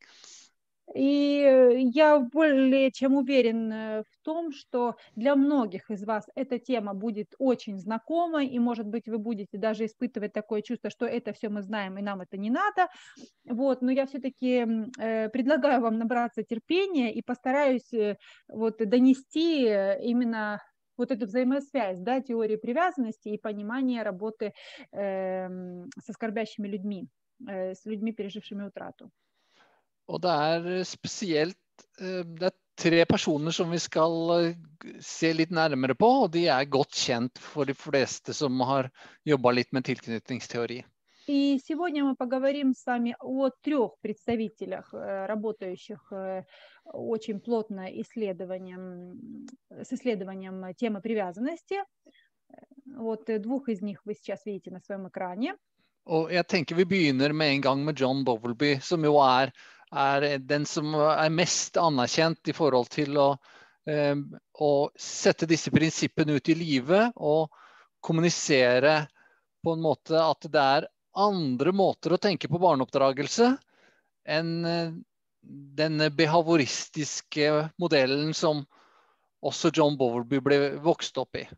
И я более чем уверен в том, что для многих из вас эта тема будет очень знакомой, и, может быть, вы будете даже испытывать такое чувство, что это все мы знаем, и нам это не надо. Вот, но я все-таки предлагаю вам набраться терпения и постараюсь вот донести именно вот эту взаимосвязь, да, теории привязанности и понимания работы э, со скорбящими людьми, э, с людьми, пережившими утрату. Og det er spesielt, det er tre personer som vi skal se litt nærmere på, og de er godt kjent for de fleste som har jobbet litt med tilknytningsteori. И сегодня мы поговорим с вами о трех представителях, работающих очень плотно исследованием, с исследованием темы привязанности. Вот двух из них вы сейчас видите на своем экране. Og jeg tenker vi begynner med en gang med John Bowlby, som jo er, er den som er mest anerkjent i forhold til å, eh, å sette disse prinsippene ut i livet og kommunisere på en måte at det er andre måter å tenke på barneoppdragelse enn den behavioristiske modellen som også John Bowlby ble vokst opp i.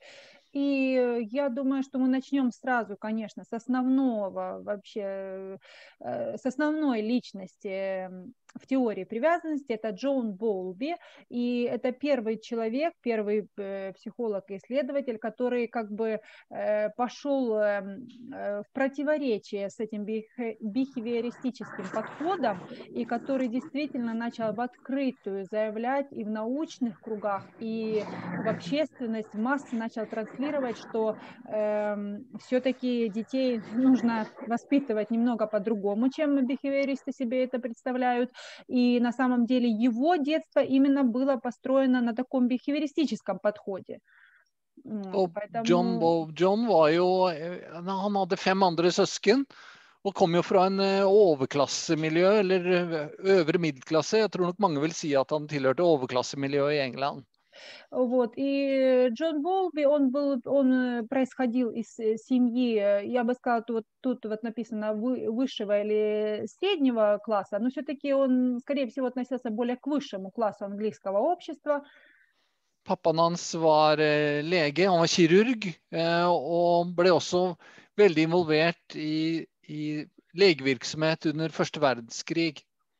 И я думаю, что мы начнем сразу, конечно, с основного вообще, с основной личности в теории привязанности. Это Джон Боулби, и это первый человек, первый психолог и исследователь, который как бы пошел в противоречие с этим бихевиористическим подходом, и который действительно начал в открытую заявлять и в научных кругах, и в общественность, в массы начал транслировать, что э, все-таки детей нужно воспитывать немного по-другому, чем бихевиористы себе это представляют. И на самом деле его детство именно было построено на таком бихевиористическом подходе. Og Поэтому... John, Bo- John var jo, eh, han hadde fem andre søsken, og kom jo fra en eh, overklassemiljø, eller eh, øvre middelklasse. Jeg tror nok mange vil si at han tilhørte overklassemiljøet i England. Вот. И Джон Болби, он был, он э, происходил из э, семьи, э, я бы сказала, тут, тут вот написано вы- высшего или среднего класса, но все-таки он, skrev всего, относился более к высшему классу английского общества. Pappaen hans var eh, lege, han var kirurg, eh, og ble også veldig involvert i, i legevirksomhet under første verdenskrig.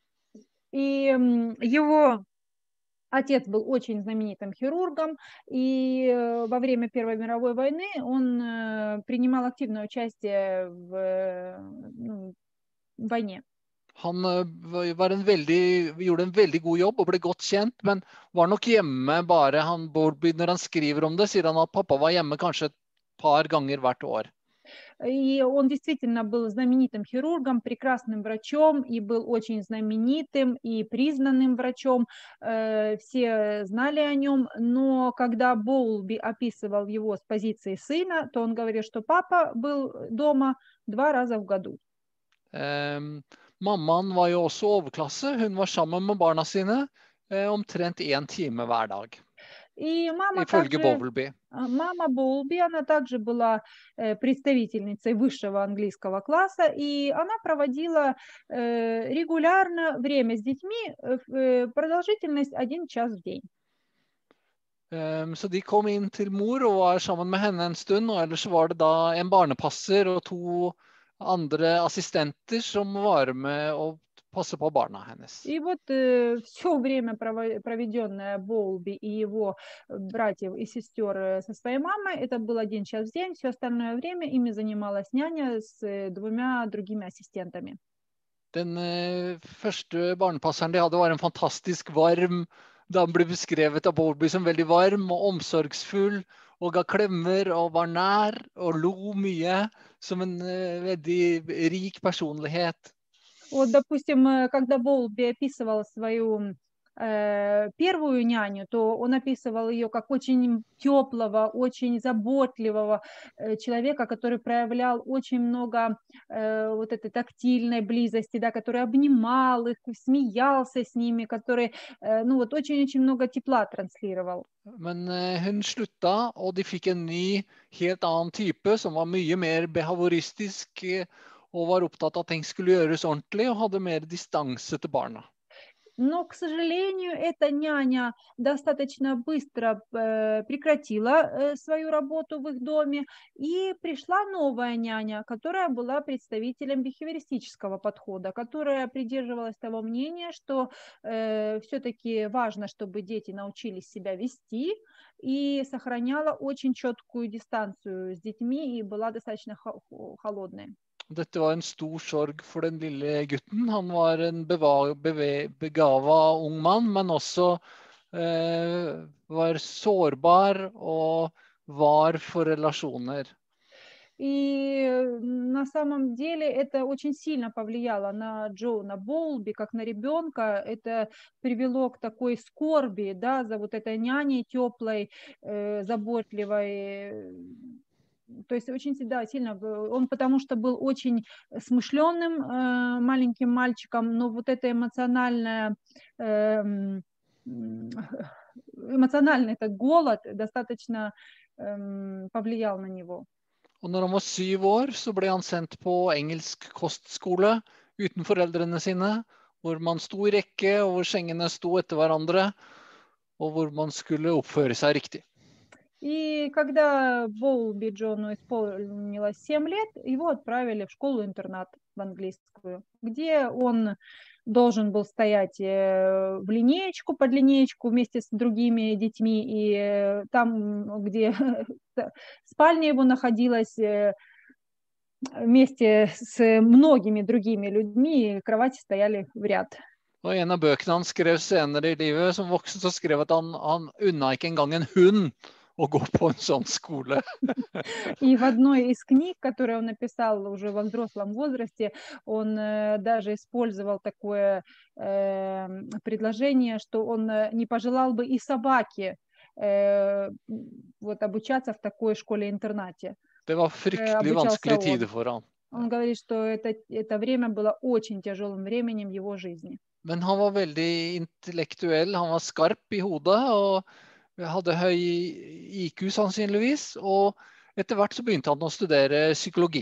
И м, его отец был очень знаменитым хирургом, и э, во время Первой мировой войны он э, принимал активное участие в э, ну, войне. Han eh, var en veldig, gjorde en veldig god jobb og ble godt kjent, men var nok hjemme bare han, Bowlby, når han skriver om det, sier han at pappa var hjemme kanskje et par ganger hvert år. И он действительно был знаменитым хирургом, прекрасным врачом, и был очень знаменитым и признанным врачом. Э, Все знали о нем, но когда Боулби описывал его с позиции сына, то он говорил, что папа был дома два раза в году. Eh, mammaen var jo også overklasse, hun var sammen med barna sine eh, omtrent en time hver dag, И мама ifølge также, Bowlby. а, мама Боулби, она также была э, представительницей высшего английского класса, и она проводила э, регулярно время с детьми, э, в- э, продолжительность один час в день. Um, Så de kom inn til mor og var sammen med henne en stund, og ellers var det da en barnepasser og to andre assistenter som var med og passe på barna hennes. И вот все время, прово- проведенное Боулби и его братьев и сестер э, со своей мамой, это был один час в день, все остальное время ими занималась няня с э, двумя другими ассистентами. Den eh, første barnepasseren de hadde var en fantastisk varm, da han ble beskrevet av Bowlby som veldig varm og omsorgsfull, og ga klemmer og var nær og lo mye, som en eh, veldig rik personlighet. Вот, допустим, э, когда Боулби описывал свою э, первую няню, то он описывал ее как очень теплого, очень заботливого э, человека, который проявлял очень много э, вот этой тактильной близости, да, который обнимал их, смеялся с ними, который э, ну, вот очень-очень много тепла транслировал. Men eh, hun slutta, og de fikk en ny, helt annen type, som var mye mer behavioristisk, eh, og var opptatt av at ting skulle gjøres ordentlig, og hadde mer distanse til barna. Но, к сожалению, эта няня достаточно быстро э, прекратила э, свою работу в их доме, и пришла новая няня, которая была представителем бихевиористического подхода, которая придерживалась того мнения, что э, все-таки важно, чтобы дети научились себя вести, и сохраняла очень четкую дистанцию с детьми и была достаточно хо- холодной. Dette var en stor sorg for den lille gutten. Han var en beva- beve- begava ung mann, men også eh, var sårbar og var for relasjoner. И э, на самом деле это очень сильно повлияло на Джона Боулби, как на ребенка. Это привело к такой скорби, да, за вот этой няней теплой, э, заботливой. То есть очень всегда сильно, в- он потому что был очень смышленным э, маленьким мальчиком, но вот это эмоциональное, эм, м, эмоциональный этот голод достаточно эм, повлиял на него. Og når han var syv år, så ble han sendt på engelsk kostskole uten foreldrene sine, hvor man sto i rekke, og hvor sengene sto etter hverandre, og hvor man skulle oppføre seg riktig. И когда Боулби Джону исполнилось семь лет, его отправили в школу-интернат в английскую, где он должен был стоять э, в линеечку, под линеечку вместе с другими детьми, и э, там, где спальня его находилась, э, вместе с многими другими людьми, кровати стояли в ряд. Og en av bøkene han skrev senere i livet, som voksen, så skrev at han, han unna ikke engang en hund å gå på en sånn skole. И в одной из книг, которые он написал уже во взрослом возрасте, он э, даже использовал такое э, предложение, что он э, не пожелал бы и собаке э, вот, обучаться в такой школе-интернате. Det var fryktelig vanskelige tider for han. Он говорит, что это, это время было очень тяжелым временем его жизни. Men han var veldig intellektuell, han var skarp i hodet, og hadde høy I Q sannsynligvis, og etter hvert så begynte han å studere psykologi.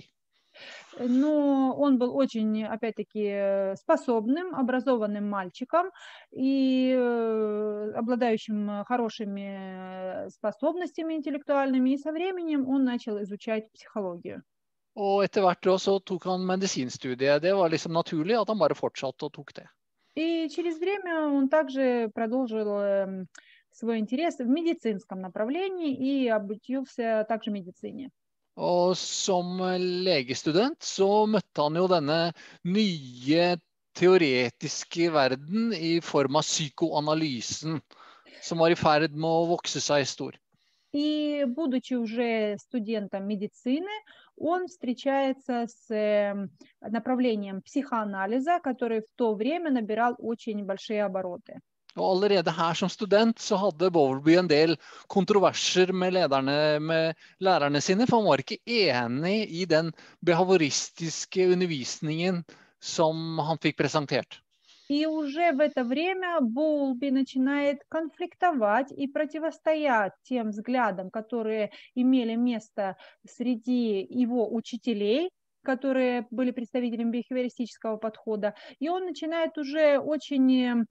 Но он был очень, опять-таки, способным, образованным мальчиком и обладающим хорошими способностями интеллектуальными, и со временем он начал изучать психологию. Og etter hvert også tok han medisinstudiet. Det var liksom naturlig at han bare fortsatte og tok det. И через время он также продолжил свой интерес в медицинском направлении и обучился также медицине. Og som legestudent så møtte han jo denne nye teoretiske verden I form av psykoanalysen, som var I ferd med å vokse seg stor. И будучи уже студентом медицины, он встречается с направлением психоанализа, который в то время набирал очень большие обороты. Og allerede her som student så hadde Bowlby en del kontroverser med, lederne, med lærerne sine, for han var ikke enig I den behavioristiske undervisningen som han fikk presentert. И уже в это время Боулби начинает конфликтовать и противостоять тем взглядам, которые имели место среди его учителей, которые были представителями бихевиористического подхода. И он начинает уже очень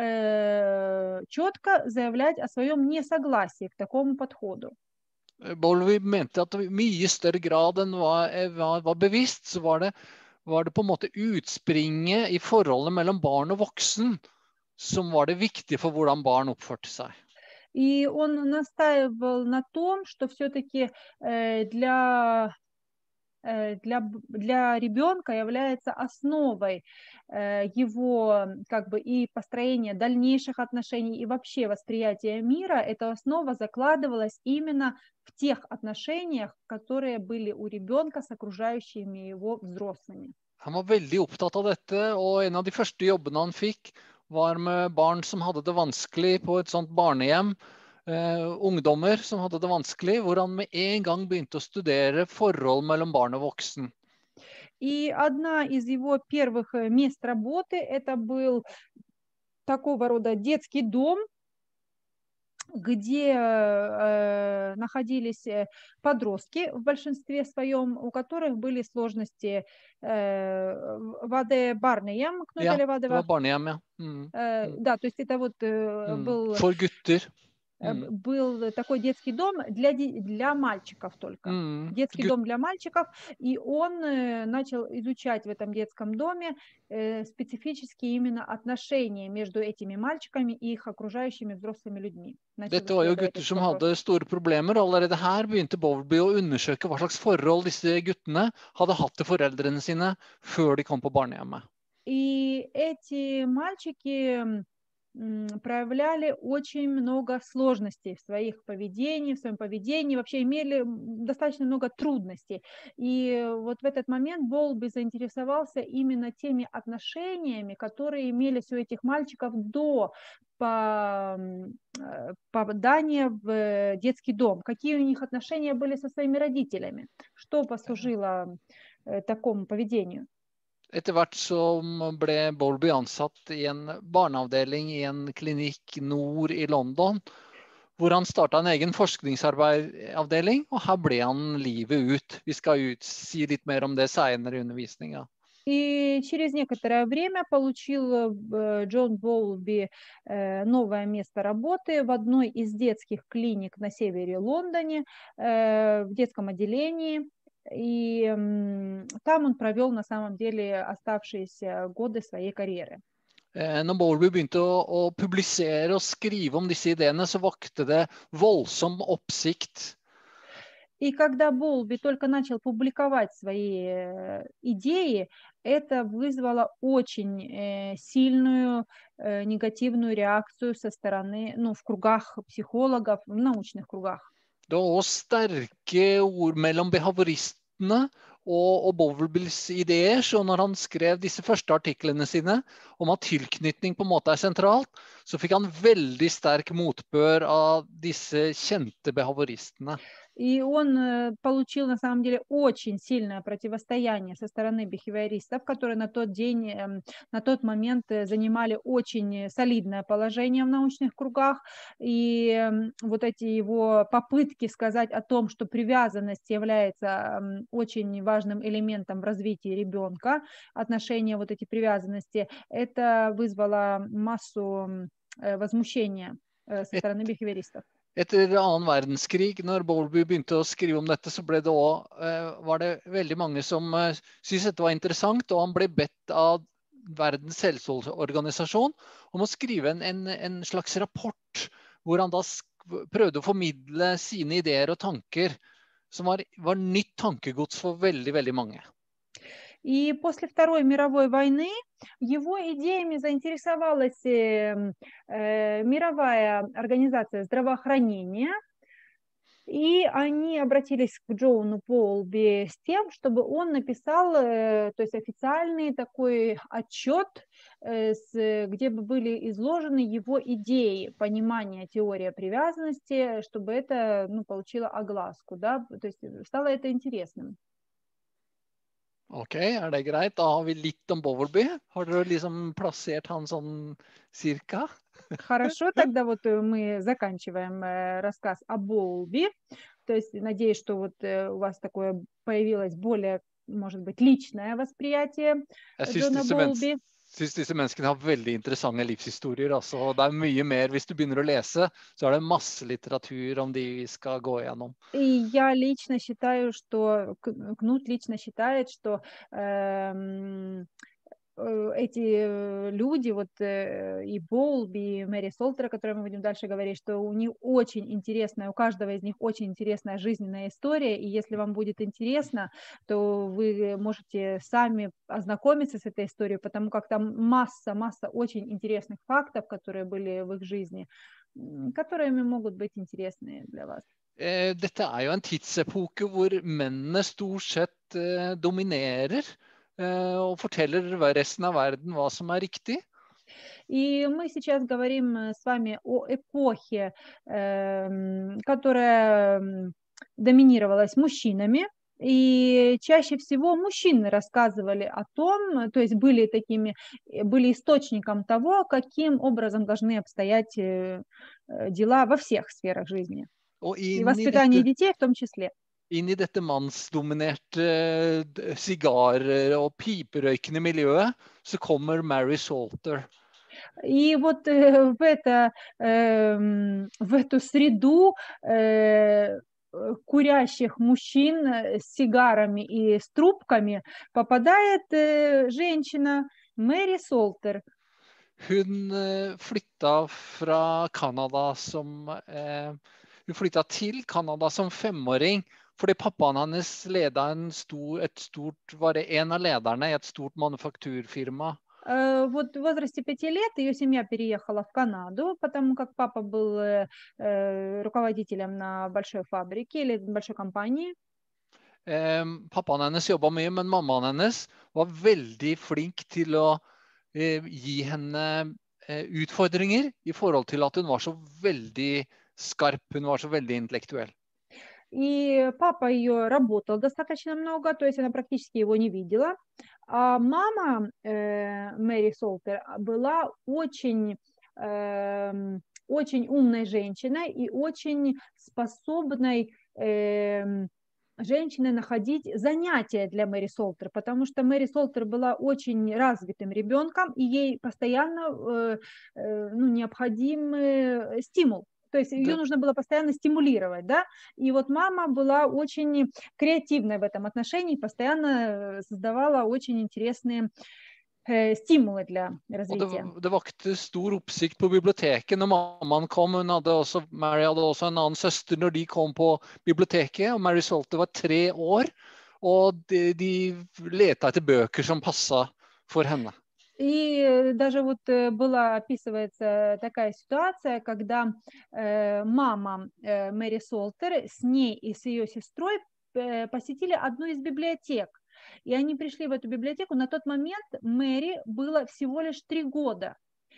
э, четко заявлять о своем несогласии к такому подходу. Bowlby mente at I mye større grad enn var, var, var bevisst, så var det var det på en måte utspringet I forholdet mellom barn og voksen som var det viktige for hvordan barn oppførte seg. И он настаивал на том, что все-таки для, для, для ребенка является основой его как бы и построения дальнейших отношений, и вообще восприятия мира, эта основа закладывалась именно в тех отношениях, которые были у ребенка с окружающими его взрослыми. Han var veldig opptatt av dette, og en av de første jobbene han fikk var med barn som hadde det vanskelig på et sånt barnehjem, eh, ungdommer som hadde det vanskelig, hvor han med en gang begynte å studere forhold mellom barn og voksen. И одна из его первых мест работы это был такого рода детский дом, где э, находились подростки в большинстве своем, у которых были сложности э, ваде барнehjem, Ja, det var barnehjem, ja. Mm. Э, да, то есть это вот э, mm. был... For gutter. Mm. Был такой детский дом для, для мальчиков только. Mm. Детский Good. Дом для мальчиков. И он начал изучать в этом детском доме специфически именно отношения между этими мальчиками и их окружающими взрослыми людьми. Dette var jo gutter som hadde store problemer. Allerede her begynte Bowlby å undersøke hva slags forhold disse guttene hadde hatt til foreldrene sine før de kom på barnehjemmet. И эти мальчики проявляли очень много сложностей в своих поведении, в своем поведении, вообще имели достаточно много трудностей. И вот в этот момент Боулби заинтересовался именно теми отношениями, которые имелись у этих мальчиков до попадания в детский дом. Какие у них отношения были со своими родителями, что послужило такому поведению. Etter hvert som ble Bowlby ansatt I en barneavdeling I en klinikk nord I London, hvor han startet en egen forskningsavdeling, og her ble han livet ut. Vi skal ut, si litt mer om det senere I undervisningen. И через некоторое время получил Джон Боулби новое место работы в одной из детских клиник на севере Лондона, в детском отделении. И там он провел на самом деле оставшиеся годы своей карьеры. Når Bowlby begynte å, å publisere og skrive om disse ideene, så vakte det voldsom oppsikt. И когда Боулби только начал публиковать свои идеи, это вызвало очень сильную негативную реакцию со стороны, ну, в кругах психологов, в научных кругах. Det var også sterke ord mellom behavioristene og, og Bowlbys ideer, så når han skrev disse første artiklene sine om at tilknytning på en måte er sentralt, så fikk han veldig sterk motbør av disse kjente behavioristene. И он получил, на самом деле, очень сильное противостояние со стороны бихевиористов, которые на тот день, на тот момент занимали очень солидное положение в научных кругах. И вот эти его попытки сказать о том, что привязанность является очень важным элементом в развитии ребенка, отношения вот эти привязанности, это вызвало массу возмущения со стороны бихевиористов. Etter annen verdenskrig, når Bowlby begynte å skrive om dette, så ble det også, eh, var det veldig mange som eh, syntes dette var interessant, og han ble bedt av Verdens helseorganisasjon om å skrive en, en, en slags rapport, hvor han da prøvde å formidle sine ideer og tanker, som var, var nytt tankegods for veldig, veldig mange. И после Второй мировой войны его идеями заинтересовалась э, э, мировая организация здравоохранения, и они обратились к Джону Боулби с тем, чтобы он написал, э, то есть официальный такой отчет, э, с, где бы были изложены его идеи, понимания теории привязанности, чтобы это, ну, получило огласку, да, то есть стало это интересным. Ok, er det greit? Da har vi litt om Bowlby. Har dere liksom plassert han sånn cirka? Хорошо, тогда вот мы заканчиваем рассказ о Боулби. То есть надеюсь, что вот у вас такое появилось более, может быть, личное восприятие Джона Боулби. Jeg synes disse menneskene har veldig interessante livshistorier. Altså. Det er mye mer, hvis du begynner å lese, så er det masse litteratur om de vi skal gå igjennom. И я лично считаю, что, Кнут лично считает, что э, эти люди, вот и Боулби, и Мэри Солтер, о которой мы будем дальше говорить, что у них очень интересная, у каждого из них очень интересная жизненная история, и если вам будет интересно, то вы можете сами ознакомиться с этой историей, потому как там масса-масса очень интересных фактов, которые были в их жизни, которыми могут быть интересны для вас. Dette er jo en tidsepoke hvor mennene stort sett dominerer og forteller resten av verden hva som er riktig. И мы сейчас говорим с вами о эпохе, которая доминировалась мужчинами, и чаще всего мужчины рассказывали о том, то есть были такими, были источником того, каким образом должны обстоять дела во всех сферах жизни. И воспитание детей в том числе. Inn i dette mannsdominerte sigarer og piperøykende miljøet, så kommer Mary Salter. И вот в, это, в эту среду курящих мужчин с сигарами и с трубками попадает женщина Мэри Солтер. Hun flytta fra Canada som Hun flytta til Canada som femåring, fordi pappaen hennes leda en stor, et stort, var det en av lederne i et stort manufakturfirma. Вот в возрасте пяти лет ее семья переехала в Канаду, потому как папа был руководителем на большой фабрике или большой компании. Pappaen hennes jobba mye, men mammaen hennes var veldig flink til å gi henne utfordringer i forhold til at hun var så veldig skarp, hun var så veldig intellektuell. И папа ее работал достаточно много, то есть она практически его не видела. А мама э, Мэри Солтер была очень, э, очень умной женщиной и очень способной э, женщиной находить занятия для Мэри Солтер, потому что Мэри Солтер была очень развитым ребенком, и ей постоянно э, э, ну, необходим э, стимул. То есть ее да. нужно было постоянно стимулировать, да, и вот мама была очень креативной в этом отношении, постоянно создавала очень интересные э, стимулы для развития. Det, det vakte stor oppsikt på biblioteket når mammaen kom. Hun hadde også, Mary hadde også en annen søster når de kom på biblioteket, og Mary Salter var tre år, og de, de leta etter bøker som passa for henne. И даже вот была, описывается такая ситуация, когда э, мама э, Мэри Солтер с ней и с ее сестрой э, посетили одну из библиотек. И они пришли в эту библиотеку. На тот момент Мэри было всего лишь три года.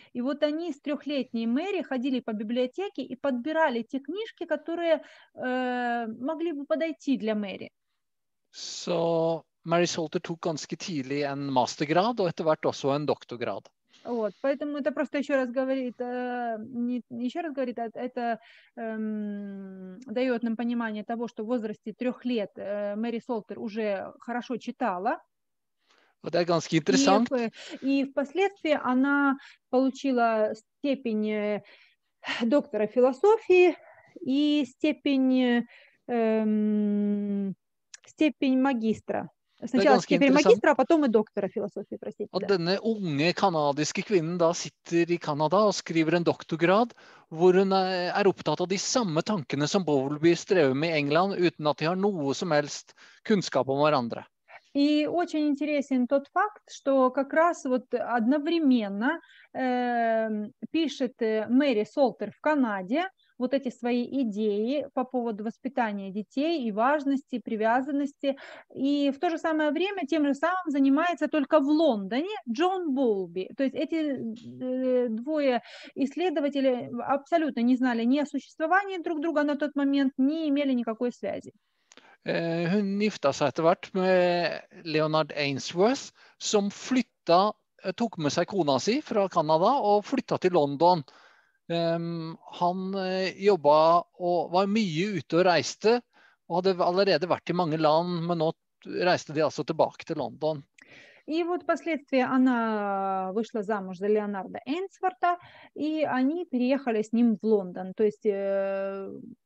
И вот они с трехлетней Мэри ходили по библиотеке и подбирали те книжки, которые э, могли бы подойти для Мэри. Så Mary Salter tok ganske tidlig en mastergrad, og etter hvert også en doktorgrad. Вот, поэтому это просто еще раз говорит, э, не, еще раз говорит, это эм, дает нам понимание того, что в возрасте трех лет э, Мэри Солтер уже хорошо читала. Og det er ganske interessant. И, и впоследствии она получила степень доктора философии и степень, эм, степень магистра. Сначала степень магистра, а потом и доктора философии, простите. Og denne unge kanadiske kvinnen da sitter i Kanada og skriver en doktorgrad, hvor hun er opptatt av de samme tankene som Bowlby strever med i England, uten at de har noe som helst kunnskap om hverandre. И очень интересен тот факт, что как раз вот одновременно э, пишет Мэри Солтер в Канаде вот эти свои идеи по поводу воспитания детей и важности, привязанности. И в то же самое время тем же самым занимается только в Лондоне Джон Боулби. То есть эти двое исследователей абсолютно не знали ни о существовании друг друга на тот момент, не имели никакой связи. Hun gifta seg etter hvert med Leonard Ainsworth, som flytta, tok med seg kona si fra Kanada og flytta til London. Um, han jobba og var mye ute og reiste, og hadde allerede vært i mange land, men nå reiste de altså tilbake til London. И вот впоследствии она вышла замуж за Леонарда Эйнсворта, и они переехали с ним в Лондон. То есть э,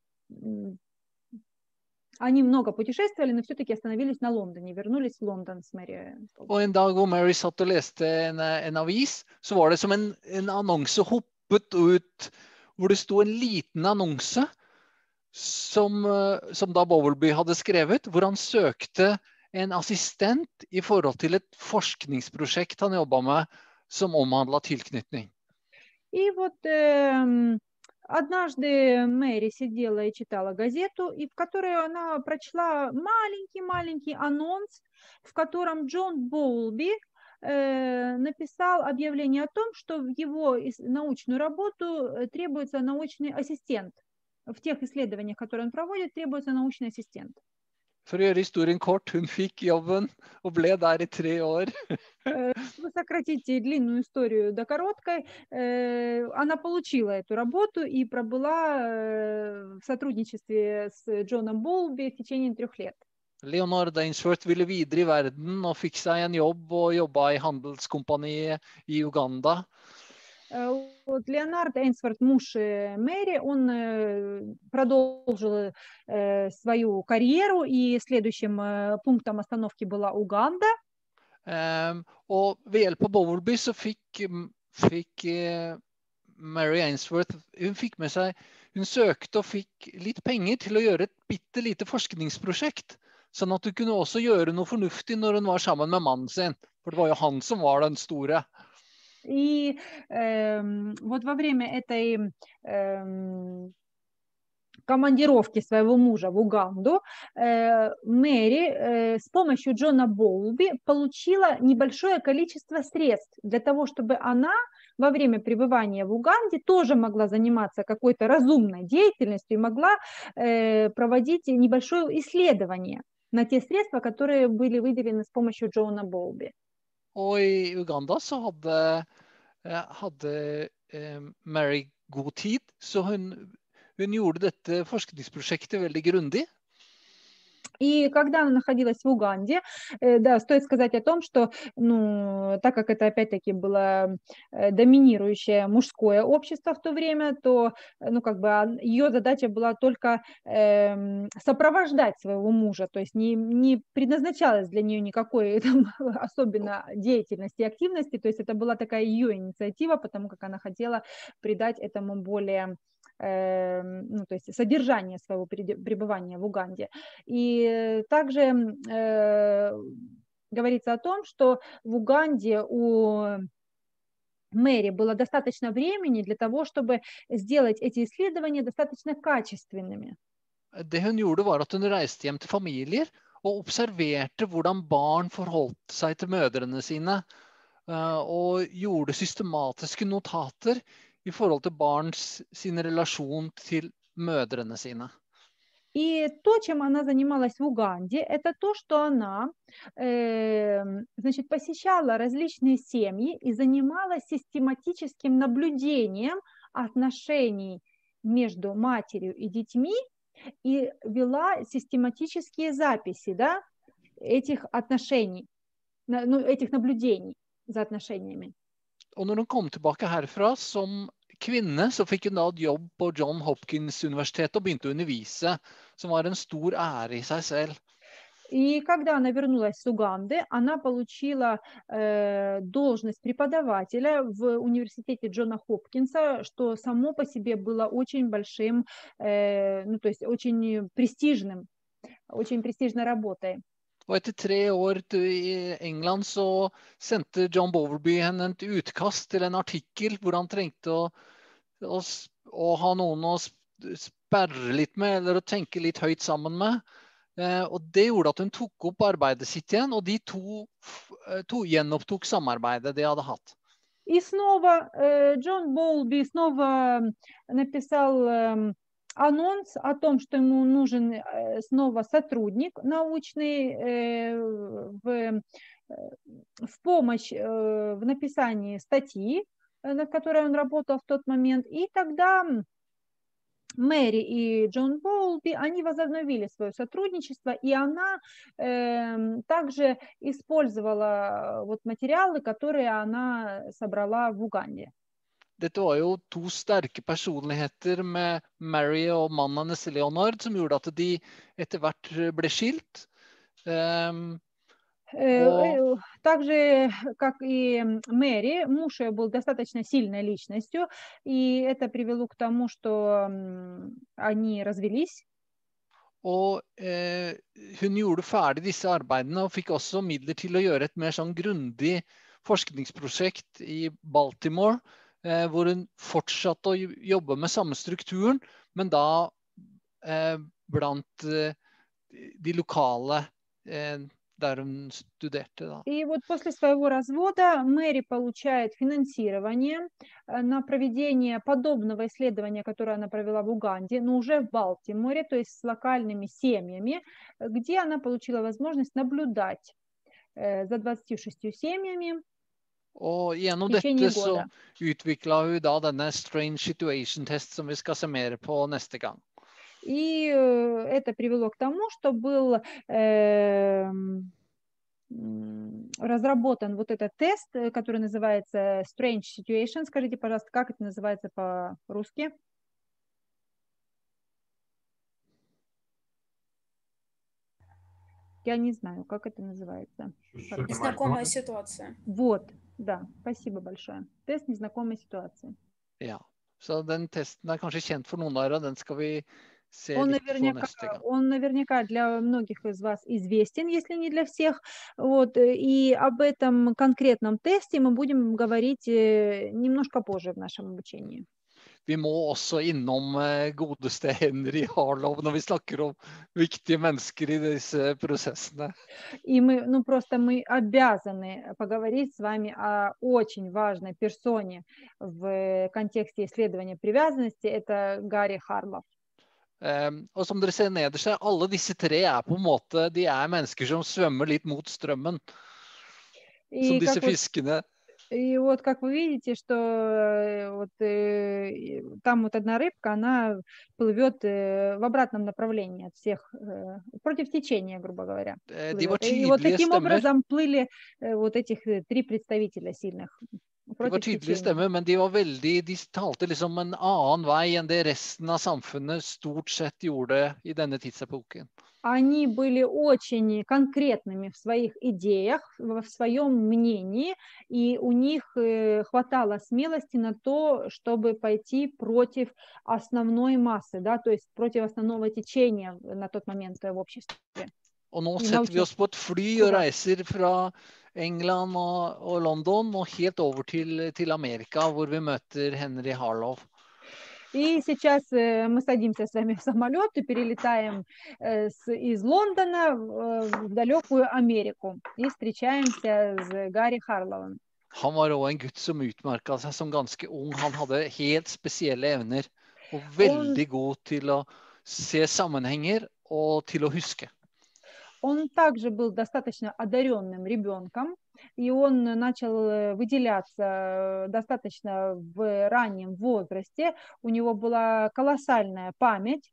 они много путешествовали, но все-таки остановились на Лондоне, вернулись в Лондон с Мэри. Og en dag hvor Mary satt og leste en, en avis, så var det som en, en annonse hoppet ut, hvor det stod en liten annonse som, som da Bowlby hadde skrevet, hvor han søkte en assistent i forhold til et forskningsprojekt han jobbet med, som omhandlet tilknytning. И вот э, однажды Мэри сидела и читала газету, и в которой она прочла маленький-маленький анонс, в котором Джон Боулби э, написал объявление о том, что в его научную работу требуется научный ассистент. В тех исследованиях, которые он проводит, требуется научный ассистент. For å gjøre historien kort, hun fikk jobben og ble der i tre år. Чтобы сократить длинную историю до короткой, она получила эту работу и пробыла в сотрудничестве с Джоном Боулби в течение трех лет. Leonard Ainsworth ville videre i verden og fikk seg en jobb og jobbet i handelskompaniet i Uganda. Вот Леонард Эйнсворт, муж Мэри, он продолжил свою карьеру, и следующим пунктом остановки была Уганда. Um, og ved hjelp av Bowlby så fikk, fikk uh, Mary Ainsworth, hun fikk med seg, hun søkte og fikk litt penger til å gjøre et bitte lite forskningsprosjekt, sånn at hun kunne også gjøre noe fornuftig når hun var sammen med mannen sin, for det var jo han som var den store. И э, вот во время этой э, командировки своего мужа в Уганду э, Мэри э, с помощью Джона Боулби получила небольшое количество средств для того, чтобы она во время пребывания в Уганде тоже могла заниматься какой-то разумной деятельностью и могла э, проводить небольшое исследование на те средства, которые были выделены с помощью Джона Боулби. Og i Uganda så hadde, hadde Mary god tid, så hun, hun gjorde dette forskningsprosjektet veldig grundig. И когда она находилась в Уганде, да, стоит сказать о том, что, ну, так как это опять-таки было доминирующее мужское общество в то время, то, ну, как бы ее задача была только э, сопровождать своего мужа, то есть не, не предназначалась для нее никакой там, особенно деятельности и активности, то есть это была такая ее инициатива, потому как она хотела придать этому более... ну, то есть содержание своего пребывания в Уганде. И также э, говорится о том, что в Уганде у Мэри было достаточно времени для того, чтобы сделать эти исследования достаточно качественными. Det hun gjorde var at hun reiste hjem til familier og observerte hvordan barn forholdt seg til mødrene sine. og gjorde systematiske notater i forhold til barns sin relasjon til mødrene sine. И то, чем она занималась в Уганде, это то, что она э, значит, посещала различные семьи и занималась систематическим наблюдением отношений между матерью и детьми и вела систематические записи, да, этих отношений, ну, этих наблюдений за отношениями. Og når hun kom tilbake herfra som kvinne, så fikk hun da jobb på John Hopkins universitet og begynte å undervise, som var en stor ære i seg selv. И когда она вернулась с Уганды, она получила э, должность преподавателя в университете Джона Хопкинса, что само по себе было очень большим, э, ну, то есть очень престижным, очень престижной работой. Og etter tre år i England så sendte John Bowlby henne et utkast til en artikkel hvor han trengte å, å, å ha noen å sperre litt med, eller å tenke litt høyt sammen med. Eh, og det gjorde at hun tok opp arbeidet sitt igjen, og de to, to gjenopptok samarbeidet de hadde hatt. И снова э, Джон Боулби снова написал э, анонс о том, что ему нужен снова сотрудник научный в, в помощь в написании статьи, над которой он работал в тот момент. И тогда Мэри и Джон Боулби, они возобновили свое сотрудничество, и она э, также использовала вот материалы, которые она собрала в Уганде. Dette var jo to sterke personligheter med Mary og mannen hennes Leonard, som gjorde at de etter hvert ble skilt. Um, og... Также, как и Мэри, муж ее был достаточно сильной личностью, и это привело к тому, что они развелись. Og eh, hun gjorde ferdig disse arbeidene og fikk også midler til å gjøre et mer sånn grundig forskningsprosjekt i Baltimore, Eh, hvor hun fortsatte å jobbe med samme strukturen, men da eh, blant eh, de lokale eh, der hun studerte. Da. И вот после своего развода Мэри получает финансирование на проведение подобного исследования, которое она провела в Уганде, но уже в Балтиморе, то есть с локальными семьями, где она получила возможность наблюдать э, за двадцатью шестью семьями. Og gjennom dette så utviklet hun da denne Strange Situation Test som vi skal se mer på neste gang. И это привело к тому, что был э, разработан вот этот тест, который называется Strange Situation. Скажите, пожалуйста, как это называется по-русски? Я не знаю, как это называется. Незнакомая ситуация. Вот, да, спасибо большое. Тест незнакомой ситуации. Ja, så den testen er kanskje kjent for noen av dere, den skal vi se он litt наверняка, på neste gang. Он наверняка для многих из вас известен, если не для всех. Вот, и об этом конкретном тесте мы будем говорить немножко позже в нашем обучении. Vi må også innom godeste Henry Harlow når vi snakker om viktige mennesker i disse prosessene. И мы, ну просто мы обязаны поговорить с вами о очень важной персоне в контексте исследования привязанности. Это Гарри Харлов. Um, og som dere ser nederst, alle disse tre er på en måte, de er mennesker som svømmer litt mot strømmen. И som disse вот, fiskene. И вот как вы видите, что вот, э, там вот одна рыбка, она плывет э, в обратном направлении от всех, э, против течения, грубо говоря. И вот таким stemmer. образом плыли э, вот этих три представителя сильных. De var tydelige stemmer, men de var veldig, de talte liksom en annen vei enn det resten av samfunnet stort sett gjorde i denne tidsepoken. Они были очень конкретными в своих идеях, в своем мнении, и у них хватало смелости на то, чтобы пойти против основной массы, да, то есть против основного течения на тот момент в обществе. Og nå setter vi oss på et fly og reiser fra England og, og London og helt over til, til Amerika, hvor vi møter Henry Harlow. И сейчас мы садимся с вами в самолет и перелетаем из Лондона в далекую Америку и встречаемся с Гарри Харловым. Han var også en gutt som utmerket seg som ganske ung. Han hadde helt spesielle evner, og veldig god til å se sammenhenger og til å huske. Он также был достаточно одаренным ребенком, и он начал выделяться достаточно в раннем возрасте. У него была колоссальная память,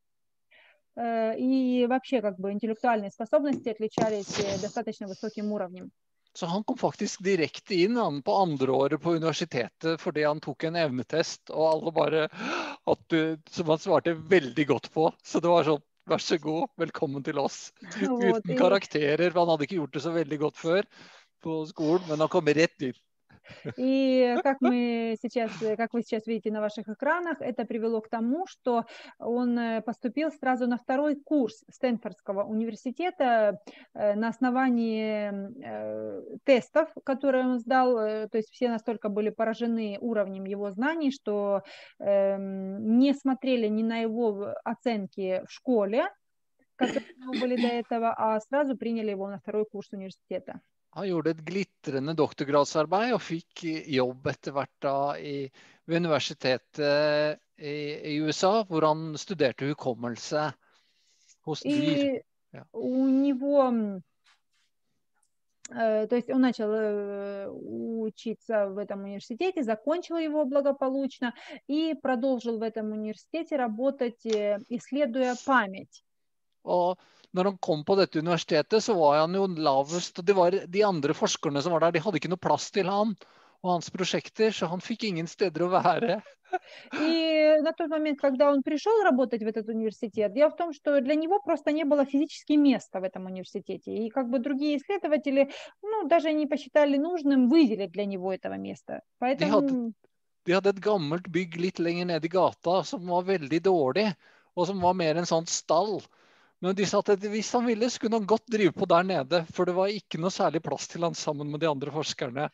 и вообще как бы интеллектуальные способности отличались достаточно высоким уровнем. Så han kom faktisk direkte inn han, på andre året på universitetet fordi han tok en evnetest, og alle bare at du, som han svarte veldig godt på. Så det var sånn, vær så god, velkommen til oss. Вот, Uten karakterer, for han hadde ikke gjort det så veldig godt før på skolen, men han kom rett inn. И как мы сейчас, как вы сейчас видите на ваших экранах, это привело к тому, что он поступил сразу на второй курс Стэнфордского университета на основании тестов, которые он сдал. То есть все настолько были поражены уровнем его знаний, что не смотрели ни на его оценки в школе, которые у него были до этого, а сразу приняли его на второй курс университета. Han gjorde et glitrende doktorgradsarbeid og fikk jobb etter hvert da i, ved universitetet i, i U S A, hvor han studerte hukommelse hos dyr. Ja. У него, то есть он начал учиться в этом университете, закончил его благополучно и продолжил в этом университете работать, исследуя память. Og når han kom på dette universitetet, så var han jo lavest, og det var de andre forskerne som var der, de hadde ikke noe plass til han og hans prosjekter, så han fikk ingen steder å være. И на тот момент, когда он пришел работать в этот университет, дело в том, что для него просто не было физически места в этом университете. И как бы другие исследователи, ну, даже не посчитали нужным выделить для него этого места. Поэтому... De hadde, de hadde et gammelt bygg litt lenger ned i gata som var veldig dårlig, og som var mer en sånn stall. Men de sa at hvis han ville, så kunne han godt drive på der nede, for det var ikke noe særlig plass til han sammen med de andre forskerne.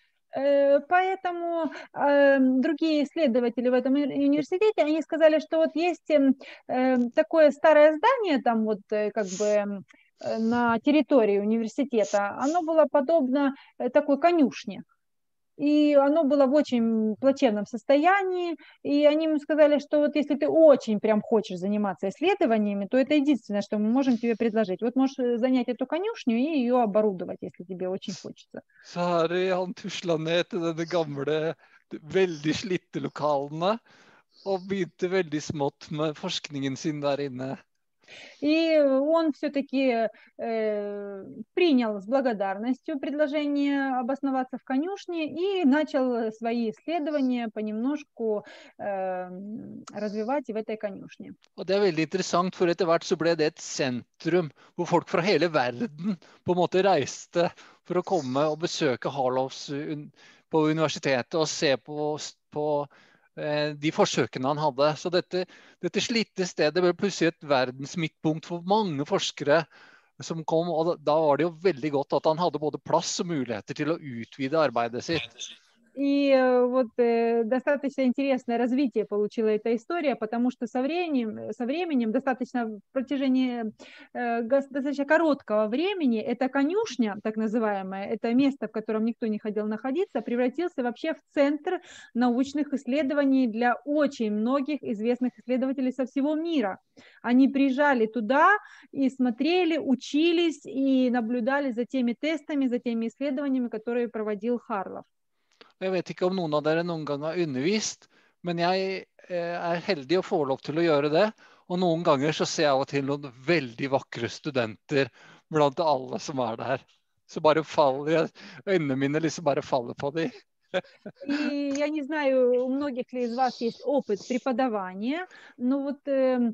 Поэтому э, другие исследователи в этом университете, они сказали, что вот есть э, такое старое здание там вот э, как бы э, на территории университета, оно было подобно э, такой конюшне. И оно было в очень плачевном состоянии, и они ему сказали, что вот если ты очень прям хочешь заниматься исследованиями, то это единственное, что мы можем тебе предложить. Вот можешь занять эту конюшню и ее оборудовать, если тебе очень хочется. Så Harry, han tusla ned til denne gamle, veldig slitte lokalene, og begynte veldig smått med forskningen sin der inne. И он все-таки э, принял с благодарностью предложение обосноваться в конюшне и начал свои исследования понемножку э, развивать в этой конюшне. Og det er veldig interessant, for etter hvert så ble det et sentrum hvor folk fra hele verden på en måte reiste for å komme og besøke Harlofs på universitetet og se på, på de forsøkene han hadde. Så dette, dette slitte stedet ble plutselig et verdensmidtpunkt for mange forskere som kom, og da var det jo veldig godt at han hadde både plass og muligheter til å utvide arbeidet sitt. И вот э, достаточно интересное развитие получила эта история, потому что со временем, со временем достаточно в протяжении э, достаточно короткого времени эта конюшня, так называемая, это место, в котором никто не хотел находиться, превратился вообще в центр научных исследований для очень многих известных исследователей со всего мира. Они приезжали туда и смотрели, учились и наблюдали за теми тестами, за теми исследованиями, которые проводил Харлов. Jeg vet ikke om noen av dere noen gang har undervist, men jeg er heldig å få lov til å gjøre det. Og noen ganger så ser jeg av og til noen veldig vakre studenter blant alle som er der. Så bare faller, øynene mine liksom bare faller på dem. И я не знаю, у многих ли из вас есть опыт преподавания, но вот э,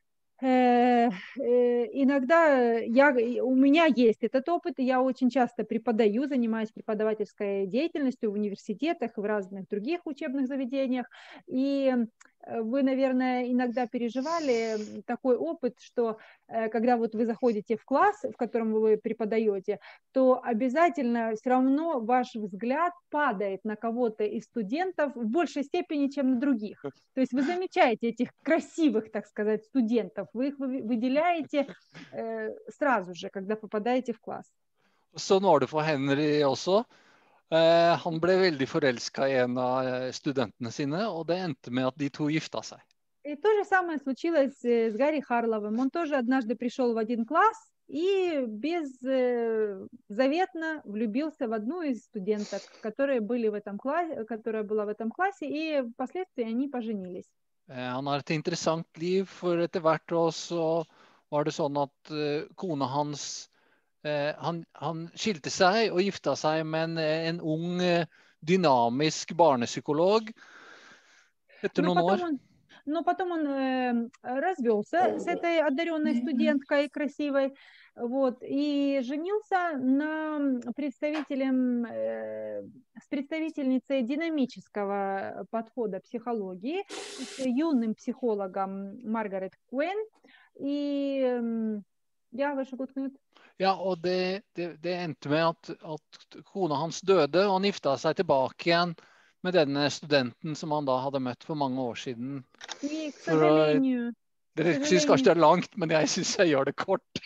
э, иногда я, у меня есть этот опыт, и я очень часто преподаю, занимаюсь преподавательской деятельностью в университетах и в разных других учебных заведениях, и вы, наверное, иногда переживали такой опыт, что когда вот вы заходите в класс, в котором вы преподаете, то обязательно все равно ваш взгляд падает на кого-то из студентов в большей степени, чем на других. То есть вы замечаете этих красивых, так сказать, студентов, вы их выделяете э, сразу же, когда попадаете в класс. Sånn var det for Henry også. Eh, han ble veldig forelska i en av eh, studentene sine, og det endte med at de to gifta seg. И то же самое случилось э, с Гарри Харловым. Он тоже однажды пришел в один класс и беззаветно влюбился в одну из студенток, которые были в этом классе, которая была в этом классе, и впоследствии они поженились. Eh, han har et interessant liv, for etter hvert også var det sånn at eh, kona hans eh, han, han skilte seg og gifta seg med en, en ung, eh, dynamisk barnepsykolog etter Но noen потом år. он, но потом он э, развелся с этой одаренной студенткой красивой, вот, и женился на представителем, э, с представительницей динамического подхода психологии, с юным психологом Маргарет Куин. И э, ja, vær så god, Knut. Ja, og det, det, det endte med at, at kona hans døde, og han gifta seg tilbake igjen med denne studenten som han da hadde møtt for mange år siden. И, к For å, сожалению, dere syns kanskje det er langt, men jeg syns jeg gjør det kort.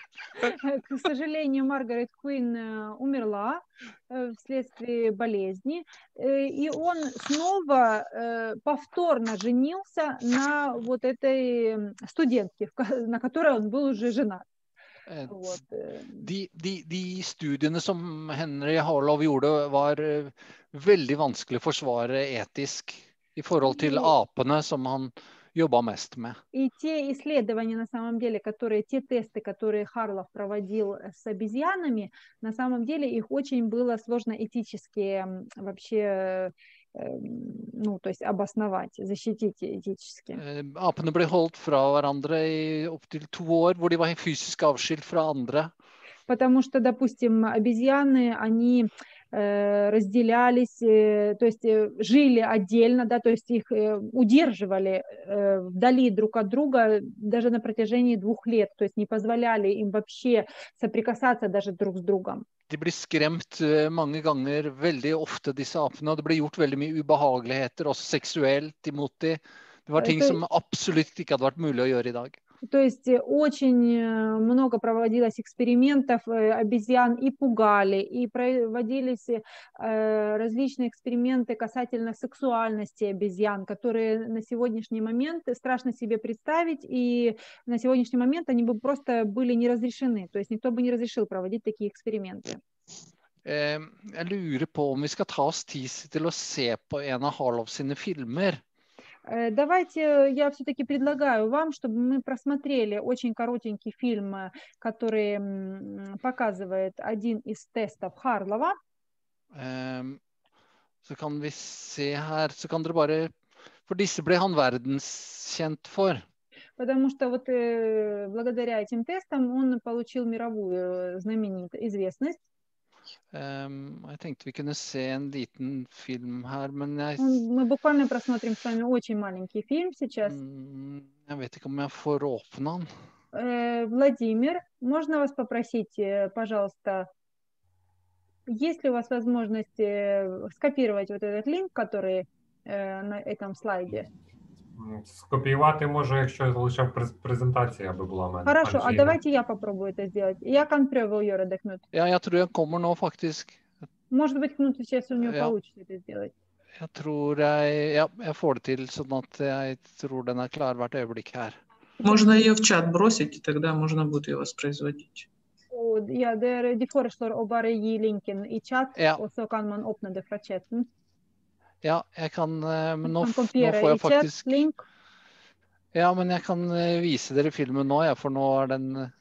К сожалению, Маргарет Куин э, умерла э, вследствие болезни, э, и он снова э, повторно женился на вот этой студентке, в ко- на которой он был уже женат. Eh, Вот. э. De, de, de studiene som Henry Harlow gjorde, var eh, veldig vanskelig å forsvare etisk i forhold til И, apene som han jobba mest med. и те исследования, на самом деле, которые, те тесты, которые Харлов проводил с обезьянами, на самом деле их очень было сложно этически м, вообще, э, ну, то есть обосновать, защитить этически. Eh, Apene ble holdt fra hverandre i opptil to år, hvor de var fysisk avskilt fra andre. Потому что, допустим, обезьяны, они э, разделялись, э, то есть э, жили отдельно, да, то есть их э, удерживали э, вдали друг от друга даже на протяжении двух лет, то есть не позволяли им вообще соприкасаться даже друг с другом. De blir skremt eh, mange ganger, veldig ofte, disse apene, og det ble gjort veldig mye ubehageligheter, også seksuelt imot de. Det var Э, ting То, som absolutt ikke hadde vært mulig å gjøre i dag. то есть э, очень э, много проводилось экспериментов, э, обезьян и пугали, и проводились э, различные эксперименты касательно сексуальности обезьян, которые на сегодняшний момент страшно себе представить, и на сегодняшний момент они бы просто были не разрешены, то есть никто бы не разрешил проводить такие эксперименты. Eh, Jeg lurer på om vi skal ta oss tid til å se på en av Harlow sine filmer. Э, Давайте я все-таки предлагаю вам, чтобы мы просмотрели очень коротенький фильм, э, который м, показывает один из тестов Харлова. Ehm, Så kan vi se her, så kan dere bare, for disse ble han verdenskjent for. Потому что вот э, благодаря этим тестам он получил мировую знаменитость, известность. Ehm, Jeg tenkte vi kunne se en liten film her, men jeg, Он- Мы буквально просмотрим с вами очень маленький фильм сейчас. mm, jeg vet ikke om jeg får åpne han. Э, Владимир, можно вас попросить, э, пожалуйста, есть ли у вас возможность э, скопировать вот этот линк, который э, на этом слайде? М, Скопіювати можу, якщо лише през- презентація аби була в мене. Хорошо, а Анжеліна. давайте я попробую это сделать. Я kan pröva att göra det, Knut. Ja, jeg tror jeg kommer nå, faktisk. Может быть, Knut, сейчас у него Ja. получится это сделать. Jeg tror jeg, ja, jeg får det til, sånn at jeg tror den er klar hvert øyeblikk her. Можно ее в чат бросить, и тогда можно будет ее воспроизводить. Och ja, det är, de föreslår att bara ge länken i chatt Ja. och så kan man öppna det från chatten. Ja, jeg kan, eh, men nå, Man f- nå kopiera får i jeg chatt, faktisk... link. Ja, men jeg kan eh, vise dere filmen nå, ja, for nå er den eh,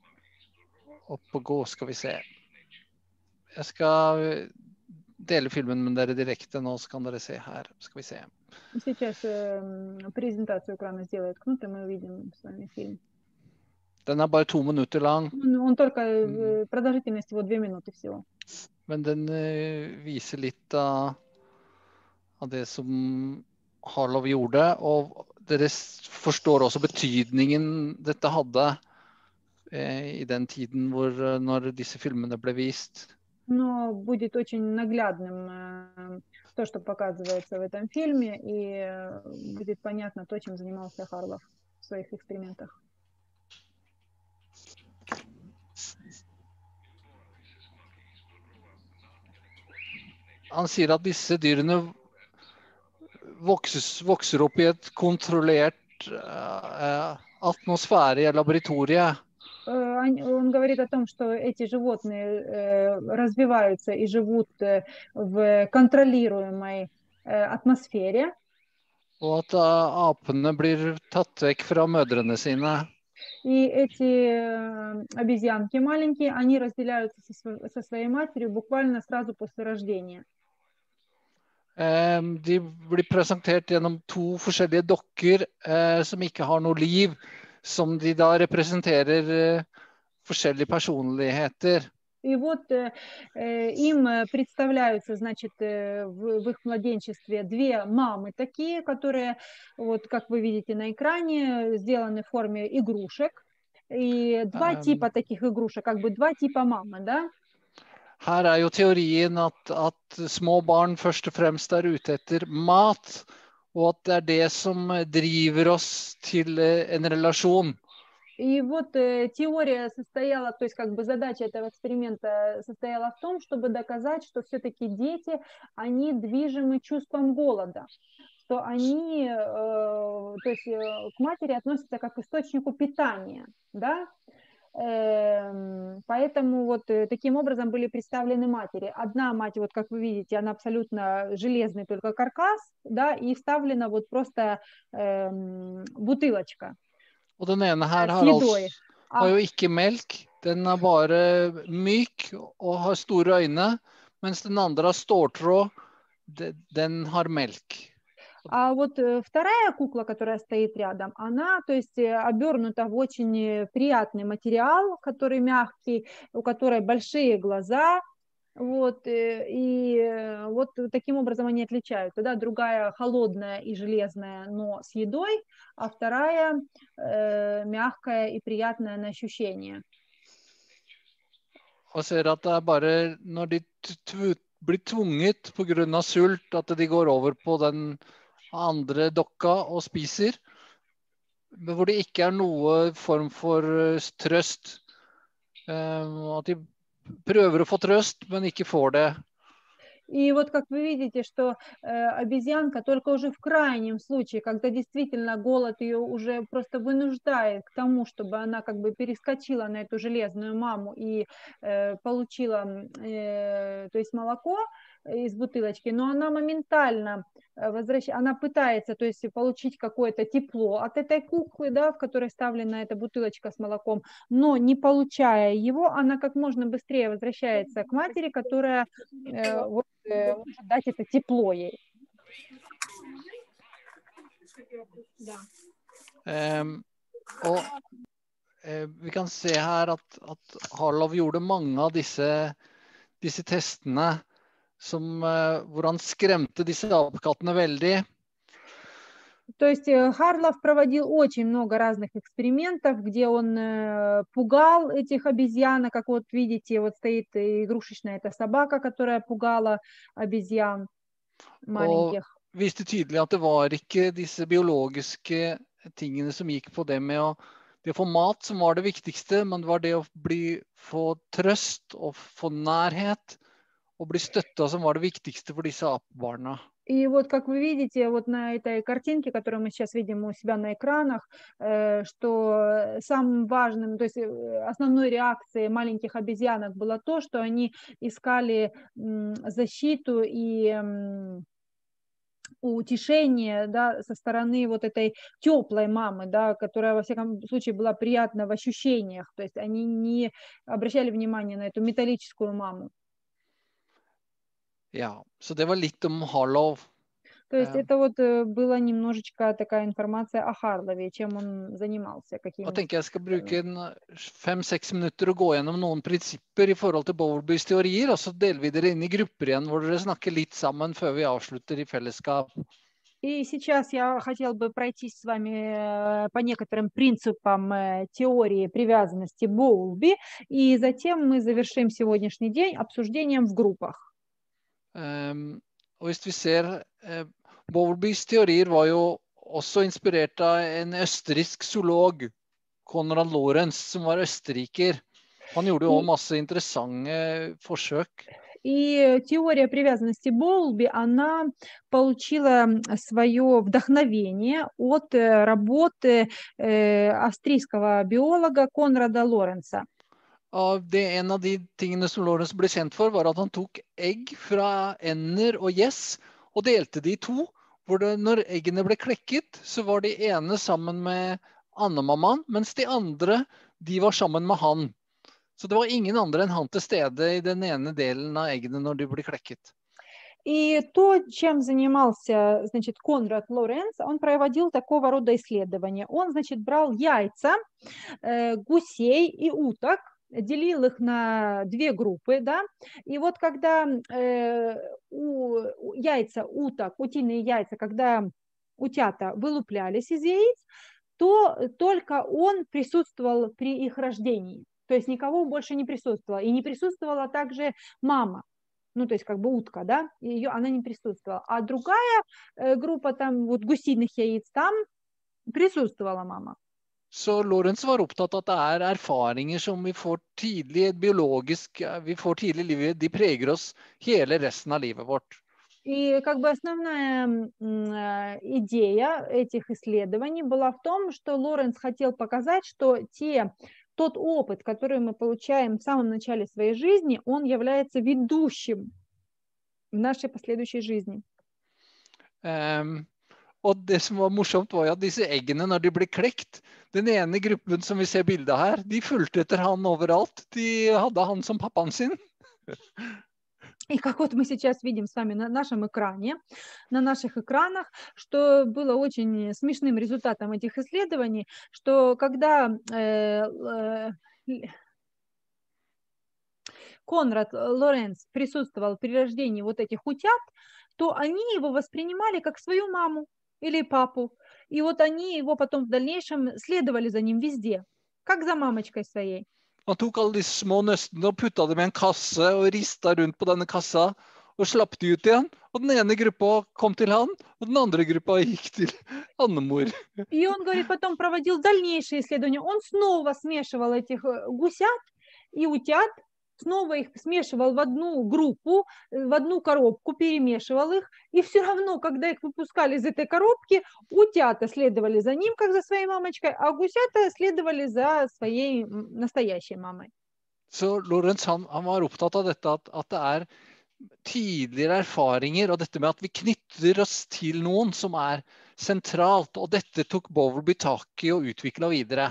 opp og gå, skal vi se. Jeg skal eh, dele filmen med dere direkte nå, så kan dere se her. Skal vi se. Сейчас э, презентацию экрана сделает Knut, и мы увидим с вами фильм. Den er bare to minutter lang, Он, он только Mm. э, продолжительность его две минуты всего. men den eh, viser litt av, av det som Harlow gjorde, og dere s- forstår også betydningen dette hadde eh, i den tiden hvor, eh, når disse filmene ble vist. Но будет очень наглядным э, то, что показывается в этом фильме, и э, будет понятно то, чем занимался Харлов в своих экспериментах. han sier at disse dyrene vokses, vokser opp i et kontrollert uh, atmosfære i laboratoriet. Он, он говорит о том, что эти животные э, развиваются и живут э, в контролируемой э, атмосфере. Og at uh, apene blir tatt vekk fra mødrene sine. И эти э, обезьянки маленькие, они разделяются со, со своей матерью буквально сразу после рождения. Um, de blir presentert gjennom to forskjellige dokker uh, som ikke har noe liv, som de da representerer uh, forskjellige personligheter. И вот э, им представляются, значит, э, в, в их младенчестве две мамы такие, которые, вот как вы видите на экране, сделаны в форме игрушек. И два um, типа таких игрушек, как бы два типа мамы, да? Her er jo teorien at, at små barn først og fremst er ute etter mat, og at det er det som driver oss til en relasjon. И вот э, теория состояла, то есть как бы задача этого эксперимента состояла в том, чтобы доказать, что все-таки дети, они движимы чувством голода, что они, э, то есть э, к матери относятся как к источнику питания, да? Поэтому вот таким образом были представлены матери. Одна мать, вот как вы видите, она абсолютно железный только каркас, да, и вставлена вот просто э, бутылочка. Og den ene her har, altså, har jo ikke melk, den er bare myk og har store øyne, mens den andre har ståltråd, den har melk. А вот вторая кукла, которая стоит рядом, она, то есть, обернута в очень приятный материал, который мягкий, у которой большие глаза, вот, и вот таким образом они отличаются, да, другая холодная и железная, но с едой, а вторая э, мягкая и приятная на ощущение. Og ser at det er bare når de blir tvunget på grunn av sult, at de går over på den andre dokka og spiser, hvor det ikke er noe form for trøst. At de prøver å få trøst, men ikke får det. И вот как вы видите, что э, обезьянка только уже в крайнем случае, когда действительно голод ее уже просто вынуждает к тому, чтобы она как бы перескочила на эту железную маму и э, получила, э, то есть молоко из бутылочки, но она моментально возвращается, она пытается, то есть получить какое-то тепло от этой куклы, да, в которой вставлена эта бутылочка с молоком, но не получая его, она как можно быстрее возвращается к матери, которая э, вот, э, может дать это тепло ей. Um, og uh, vi kan se her at, at Harlov gjorde mange av disse, disse testene som, uh, hvor han skremte disse apekattene veldig. То есть Харлов проводил очень много разных экспериментов, где он э, пугал этих обезьян, как вот видите, вот стоит игрушечная эта собака, которая пугала обезьян маленьких. Og viste tydelig at det var ikke disse biologiske tingene som gikk på det med å, det å få mat som var det viktigste, men det var det å bli, få trøst og få nærhet og bli støttet som var det viktigste for disse apebarna. И вот, как вы видите, вот на этой картинке, которую мы сейчас видим у себя на экранах, что самым важным, то есть основной реакцией маленьких обезьянок было то, что они искали защиту и утешение, да, со стороны вот этой теплой мамы, да, которая во всяком случае была приятна в ощущениях, то есть они не обращали внимания на эту металлическую маму. Ja, så det var litt om Harlov. То есть это вот была немножечко такая информация о Харлове, чем он занимался. Jeg tenker jeg skal bruke fem-seks minutter og gå gjennom noen prinsipper i forhold til Bowlbys teorier, og så deler vi dere inn i grupper igjen, hvor dere snakker litt sammen før vi avslutter i fellesskap. И сейчас я хотел бы пройтись с вами по некоторым принципам теории привязанности Боулби, и затем мы завершим сегодняшний день обсуждением в группах. Um, og hvis vi ser, uh, Bowlbys teorier var jo også inspirert av en østerriksk zoolog, Konrad Lorenz, som var østerriker. Han gjorde jo masse interessante forsøk. И теория привязанности Боулби, она получила свое вдохновение от работы австрийского биолога Конрада Лоренца. Og det, en av de tingene som Lawrence ble kjent for, var at han tok egg fra ender og gjess og delte de i to. Hvor det, når eggene ble klekket, så var de ene sammen med andemammaen, mens de andre, de var sammen med han. Så det var ingen andre enn han til stede i den ene delen av eggene når de ble klekket. И то, чем занимался, значит, Конрад Лоренц, он проводил такого рода исследования. Он, значит, брал яйца э, гусей и уток, делил их на две группы, да, и вот когда э, у, яйца уток, утиные яйца, когда утята вылуплялись из яиц, то только он присутствовал при их рождении, то есть никого больше не присутствовало, и не присутствовала также мама, ну, то есть как бы утка, да, ее, она не присутствовала, а другая э, группа там вот гусиных яиц, там присутствовала мама. Så Lawrence var opptatt av at det er erfaringer som vi får tidlig biologisk, vi får tidlig i livet, de preger oss hele resten av livet vårt. И как бы основная идея этих исследований была в том, что Лоренц хотел показать, что те, тот опыт, который мы получаем в самом начале своей жизни, он является ведущим в нашей последующей жизни. Um, Og det som var morsomt var at disse eggene, når de ble klekt, den ene gruppen som vi ser bildet her, de fulgte etter han overalt. De hadde han som pappaen sin. И как вот мы сейчас видим с вами на нашем экране, на наших экранах, что было очень смешным результатом этих исследований, что когда э, э, Конрад Лоренц присутствовал при рождении вот этих утят, то они его воспринимали как свою маму или папу. И вот они его потом в дальнейшем следовали за ним везде, как за мамочкой своей. Han tok alle disse små nøstene og putta dem i en kasse og rista rundt på denne kassa og slapp de ut igjen. Og den ene gruppa kom til han, og den andre gruppa gikk til andemor. И он, говорит, потом проводил дальнейшие исследования. Он снова смешивал этих гусят и утят, снова их смешивал в одну группу, в одну коробку, перемешивал их, и все равно, когда их выпускали из этой коробки, утята следовали за ним, как за своей мамочкой, а гусята следовали за своей настоящей мамой. Så Lawrence, han, han var opptatt av dette, at, at det er tidligere erfaringer, og dette med at vi knytter oss til noen som er sentralt, og dette tok Bowlby tak i og utviklet videre.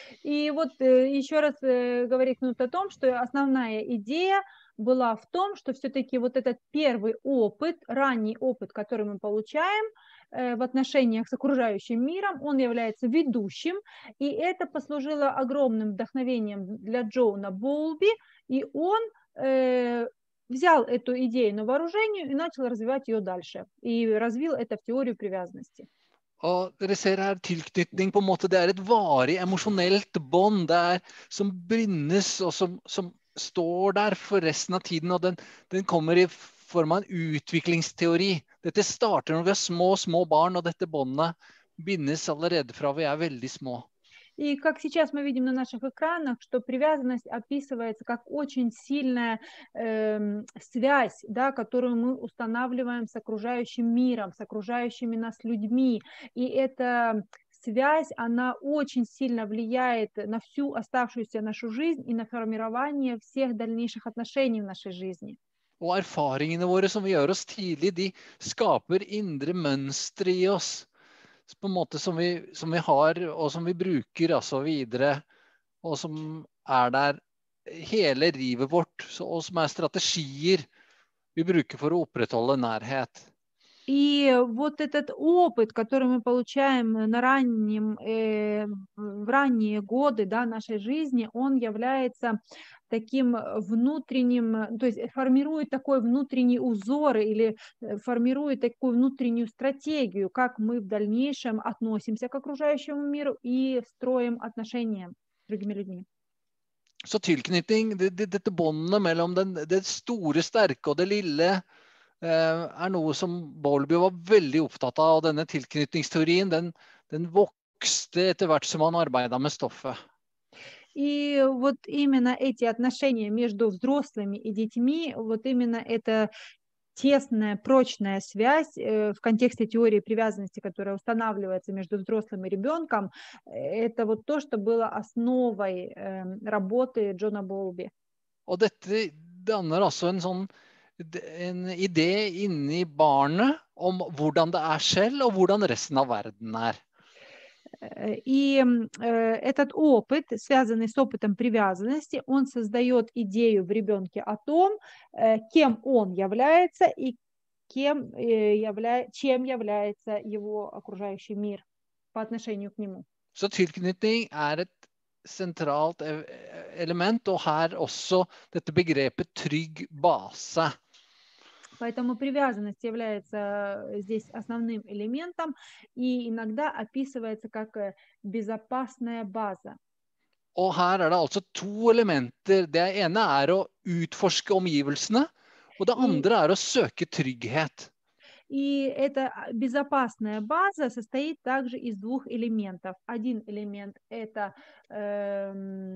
И вот еще раз говорит Кнут о том, что основная идея была в том, что все-таки вот этот первый опыт, ранний опыт, который мы получаем в отношениях с окружающим миром, он является ведущим, и это послужило огромным вдохновением для Джона Боулби, и он э, взял эту идею на вооружение и начал развивать ее дальше, и развил это в теорию привязанности. Og dere ser her tilknytning på en måte, det er et varig emosjonelt bånd der som bindes og som, som står der for resten av tiden, og den, den kommer i form av en utviklingsteori. Dette starter når vi har små, små barn, og dette båndet bindes allerede fra vi er veldig små. И как сейчас мы видим на наших экранах, что привязанность описывается как очень сильная э, связь, да, которую мы устанавливаем с окружающим миром, с окружающими нас людьми. И эта связь, она очень сильно влияет на всю оставшуюся нашу жизнь и на формирование всех дальнейших отношений в нашей жизни. Og erfaringene våre som vi gjør oss tidlig, de skaper indre mønstre i oss. På en måte som vi, som vi har, og som vi bruker altså videre, og som er der hele livet vårt, og som er strategier vi bruker for å opprettholde nærhet. И вот этот опыт, который мы получаем на раннем, э, в ранние годы, да, нашей жизни, он является таким внутренним, то есть формирует такой внутренний узор или формирует такую внутреннюю стратегию, как мы в дальнейшем относимся к окружающему миру и строим отношения с другими людьми. Så tilknytning, det, det, dette båndet mellom den, det store, sterke og det lille, er noe som Bowlby var veldig opptatt av, og denne tilknytningsteorien, den, den vokste etter hvert som han arbeidet med stoffet. И вот именно эти отношения между взрослыми и детьми, вот именно это тесная, прочная связь в контексте теории привязанности, которая устанавливается между взрослым и ребенком, это вот то, что было основой работы Джона Боулби. Og dette danner altså en sånn en idé inni barnet om hvordan det er selv, og hvordan resten av verden er. И этот опыт, связанный с опытом привязанности, он создает идею в ребенке о том, кем он является и кем явля... чем является его окружающий мир по отношению к нему. Så tilknytning er et sentralt element, og her også dette begrepet trygg base. Поэтому привязанность является здесь основным элементом и иногда описывается как безопасная база. Og her er det altså to elementer. Det ene er å utforske omgivelsene, og det andre er å søke trygghet. И эта безопасная база состоит также из двух элементов. Один элемент – это э,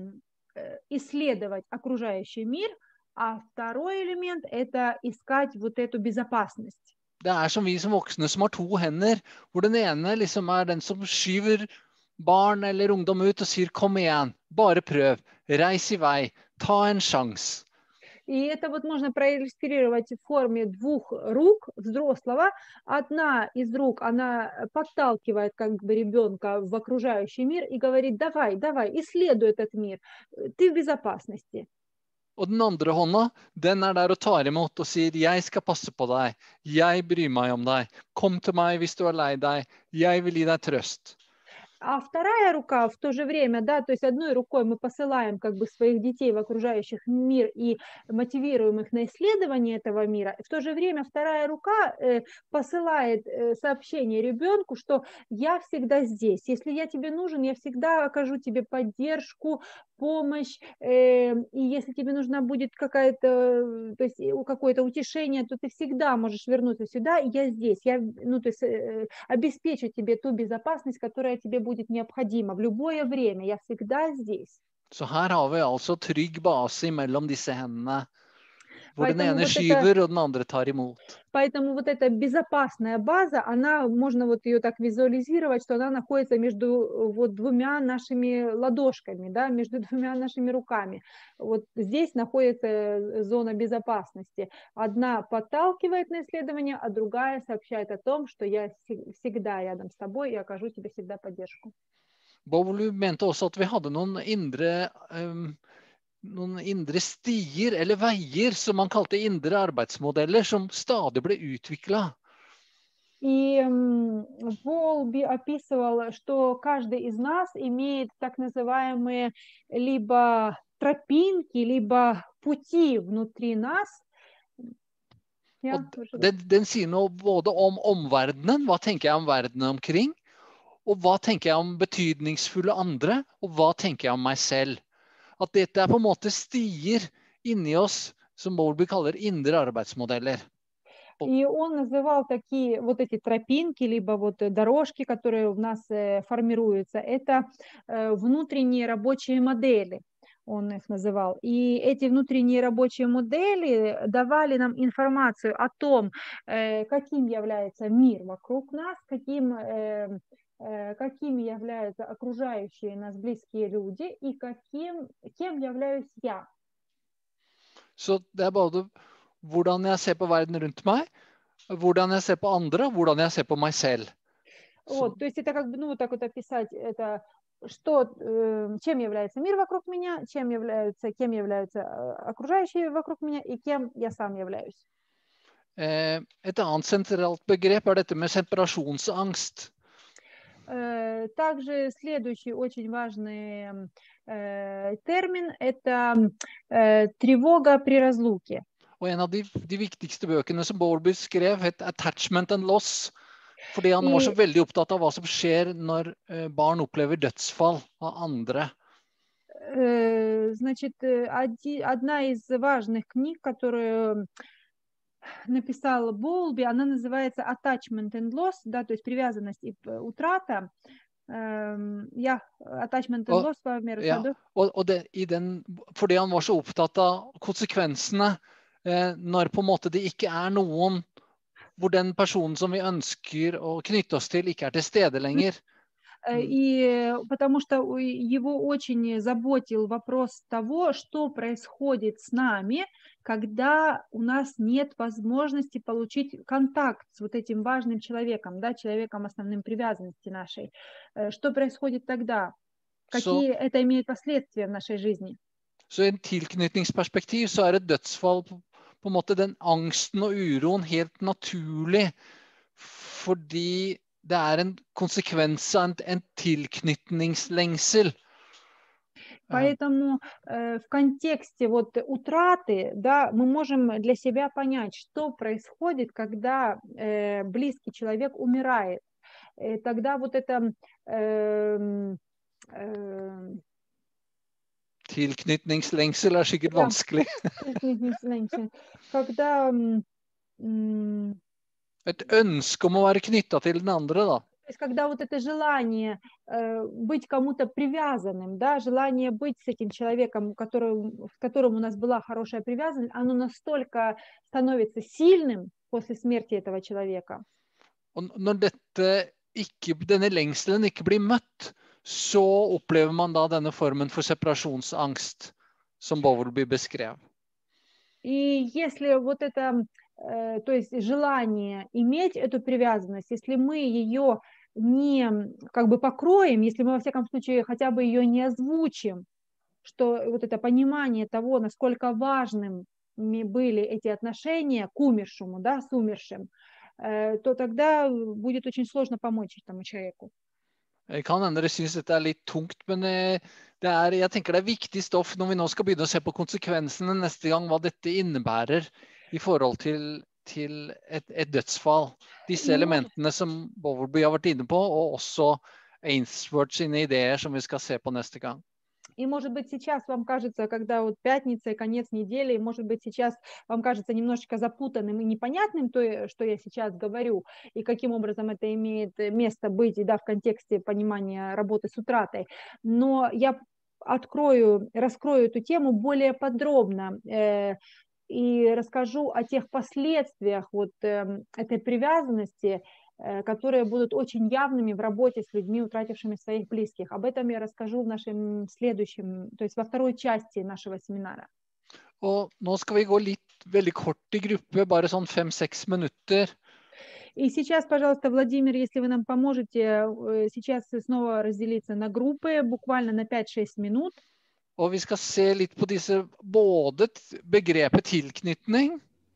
исследовать окружающий мир, а второй элемент – это искать вот эту безопасность. Det er som vi som voksne som har to hender, hvor den ene liksom er den som skyver barn eller ungdom ut og sier kom igjen, bare prøv, reis i vei, ta en sjans. И это вот можно проиллюстрировать в форме двух рук взрослого. Одна из рук, она подталкивает как бы ребенка в окружающий мир и говорит, давай, давай, исследуй этот мир, ты в безопасности. Og den andre hånda, den er der og tar imot og sier, jeg skal passe på deg, jeg bryr meg om deg, kom til meg hvis du er lei deg, jeg vil gi deg trøst. А вторая рука в то же время, да, то есть одной рукой мы посылаем как бы своих детей в окружающий мир и мотивируем их на исследование этого мира. В то же время вторая рука э, посылает э, сообщение ребенку, что я всегда здесь. Если я тебе нужен, я всегда окажу тебе поддержку, помощь. Э, и если тебе нужна будет какая-то, то есть какое-то утешение, то ты всегда можешь вернуться сюда, и я здесь. Я, ну, то есть э, обеспечу тебе ту безопасность, которая тебе будет будет необходимо в любое время. Я всегда здесь. Så her har vi altså trygg base mellom disse hendene, hvor Поэтому den ene вот skyver это, og den andre tar imot. Поэтому вот эта безопасная база, она, можно вот ее так визуализировать, что она находится между вот двумя нашими ладошками, да, между двумя нашими руками. Вот здесь находится зона безопасности. Одна подталкивает на исследование, а другая сообщает о том, что я всегда рядом с тобой и окажу тебе всегда поддержку. Bowlby mente også at vi hadde noen indre, um, noen indre stier eller veier som man kalte indre arbeidsmodeller, som stadig ble utviklet. И Боулби описывал, что каждый из нас имеет так называемые либо тропинки, либо пути внутри нас. Ja, den, den sier noe både om omverdenen, hva tenker jeg om verdenen omkring, og hva tenker jeg om betydningsfulle andre, og hva tenker jeg om meg selv. At dette er på en måte stier inni oss, som Boulby kaller indre arbeidsmodeller. И он называл такие вот эти тропинки, либо вот дорожки, которые в нас формируются, это внутренние рабочие модели, он их называл. И эти внутренние рабочие модели давали нам информацию о том, каким является мир вокруг нас, каким, какими являются окружающие нас близкие люди и каким, кем являюсь я. Så det er både hvordan jeg ser på verden rundt meg, hvordan jeg ser på andre, hvordan jeg ser på meg selv. Вот, то есть это как бы, ну, вот так вот описать, это, что, чем является мир вокруг меня, чем являются, кем являются окружающие вокруг меня и кем я сам являюсь. Et annet sentralt begrep er dette med separasjonsangst. Также следующий очень важный термин – это тревога при разлуке. Og en av de, de viktigste bøkene som Boulby skrev, het Attachment and Loss, fordi han var så veldig opptatt av hva som skjer når barn opplever dødsfall av andre. Значит, одна из важных книг, которую написал Боулби, она называется Attachment and Loss, да, то есть привязанность и утрата. Um, ja, attachment and Og- loss, hva mer Ja, sa du? og, og det, i den, fordi han var så opptatt av konsekvensene, eh, når på en måte det ikke er noen hvor den personen som vi ønsker å knytte oss til, ikke er til stede lenger. Э, И э, потому что у- его очень заботил вопрос того, что происходит с нами, когда у нас нет возможности получить контакт с вот этим важным человеком, да, человеком основным привязанности нашей. Э, Что происходит тогда? Så, Какие это имеет последствия в нашей жизни? så i en tilknytningsperspektiv så er et dødsfall på, på en måte den angsten og uroen helt naturlig, fordi det er en konsekvens av en, en tilknytningslengsel. Поэтому э, в контексте вот утраты, да, мы можем для себя понять, что происходит, когда э, близкий человек умирает. Э, тогда вот это э, э, Tilknytningslengsel er sikkert Ja. vanskelig. tilknytningslängtan, когда м, м, Et ønske om å være knytta til den andre, da. то есть когда вот это желание э, быть кому-то привязанным, да, желание быть с этим человеком, который, с которым у нас была хорошая привязанность, оно настолько становится сильным после смерти этого человека. Og når dette ikke, denne lengselen ikke blir møtt, så opplever man da denne formen for separasjonsangst, som Bowlby beskrev. И если вот это, э, то есть желание иметь эту привязанность, если мы ее не как бы покроем, если мы во всяком случае хотя бы ее не озвучим, что вот это понимание того, насколько важными были эти отношения к умершему, да, с умершим, э, то тогда будет очень сложно помочь этому человеку. Det kan hende dere syns dette er litt tungt, men eh, det er, jeg tenker det er viktig stoff når vi nå skal begynne å se på konsekvensene neste gang, hva dette innebærer i forhold til, til et, et dødsfall. Disse Jo. elementene som Bowlby har vært inne på, og også Ainsworth sine ideer som vi skal se på neste gang. И, может быть, сейчас вам кажется, когда вот пятница и конец недели, может быть, сейчас вам кажется немножечко запутанным и непонятным то, что я сейчас говорю, и каким образом это имеет место быть, и да, в контексте понимания работы с утратой. Но я открою, раскрою эту тему более подробно э, и расскажу о тех последствиях вот э, этой привязанности, которые будут очень явными в работе с людьми, утратившими своих близких. Об этом я расскажу в нашем следующем, то есть во второй части нашего семинара. Og nå skal vi gå litt veldig kort i gruppe, bare sånn fem-seks minutter. И сейчас, пожалуйста, Владимир, если вы нам поможете сейчас снова разделиться на группы, буквально на пять-шесть минут. Og vi skal se litt på disse, både begrepet tilknytning,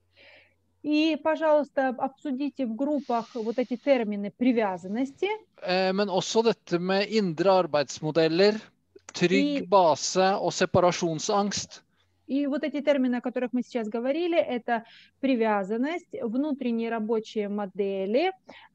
И, пожалуйста, обсудите в группах вот эти термины привязанности. men også dette med indre arbeidsmodeller, trygg base og separasjonsangst. И вот эти термины, о которых мы сейчас говорили, это привязанность, внутренние рабочие модели,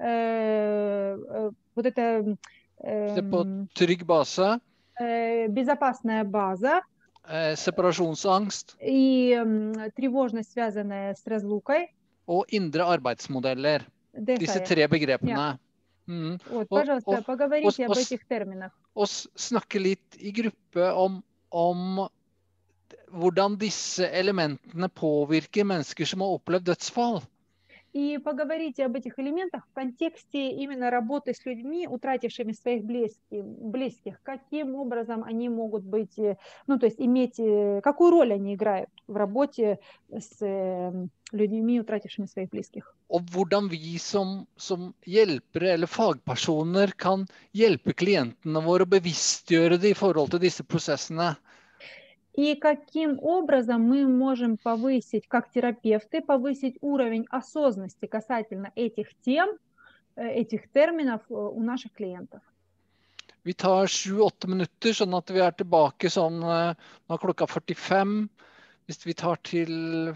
э, э, вот это э, trygg base, э, безопасная база, eh, separasjonsangst и э, тревожность, связанная с разлукой. Og indre arbeidsmodeller. Disse tre begrepene. Mm. Вот, пожалуйста, og, поговорите og, об этих терминах. Og snakke litt i gruppe om, om hvordan disse elementene påvirker mennesker som har opplevd dødsfall. И поговорите об этих элементах в контексте именно работы с людьми, утратившими своих близких, близких. Каким образом они могут быть, ну, то есть иметь, какую роль они играют в работе с людьми, утратившими своих близких. Og hvordan vi som, som hjelpere eller fagpersoner kan hjelpe klientene våre å bevisstgjøre det i forhold til disse prosessene. И каким образом мы можем повысить, как терапевты, повысить уровень осознанности касательно этих тем, этих терминов у наших клиентов. Vi tar sju-åtte minutter, sånn at vi er tilbake sånn, nå er klokka førtifem. Hvis vi tar til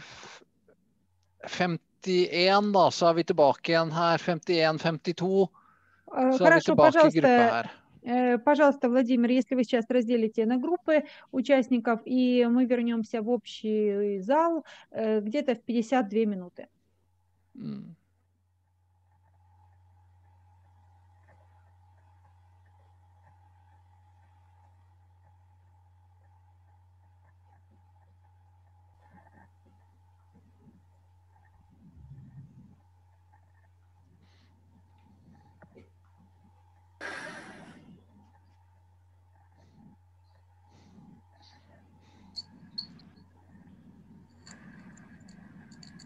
femtien, da, så er vi tilbake igjen her. femtien femtito, så er vi tilbake i gruppe her. Пожалуйста, Владимир, если вы сейчас разделите на группы участников, и мы вернемся в общий зал где-то в пятьдесят две минуты. Mm.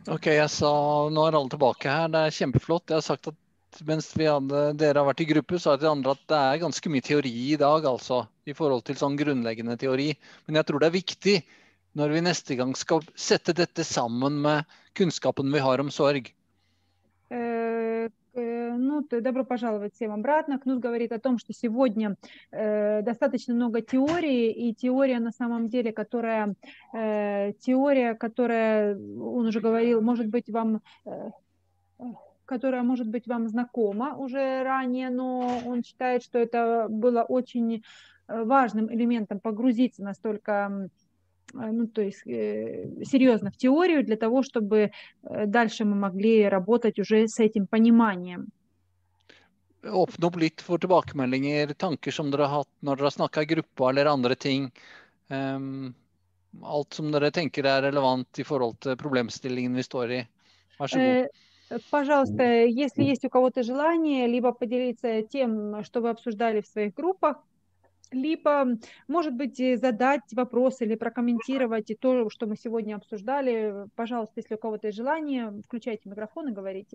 Ok, jeg sa, nå er alle tilbake her, det er kjempeflott. Jeg har sagt at mens vi hadde, dere har vært i gruppe, så har de andre at det er ganske mye teori i dag, altså, i forhold til sånn grunnleggende teori. Men jeg tror det er viktig når vi neste gang skal sette dette sammen med kunnskapen vi har om sorg. Э, э, Ну, т- добро пожаловать всем обратно. Кнут говорит о том, что сегодня э, достаточно много теории, и теория на самом деле, которая, э, теория, которая, он уже говорил, может быть вам, э, э, которая может быть вам знакома уже ранее, но он считает, что это было очень э, важным элементом погрузиться настолько м, э, ну, то есть э, серьезно в теорию для того, чтобы э, дальше мы могли работать уже с этим пониманием. Åpne opp litt for tilbakemeldinger, tanker som dere har hatt når dere har snakket i gruppa eller andre ting. Ehm, alt som dere tenker er relevant i forhold til problemstillingen vi står i. Vær så god. Э, Пожалуйста, если есть у кого-то желание, либо поделиться тем, что вы обсуждали в своих группах, либо, может быть, э, задать вопрос или прокомментировать и то, что мы сегодня обсуждали. Пожалуйста, если у кого-то есть желание, включайте микрофон и говорите.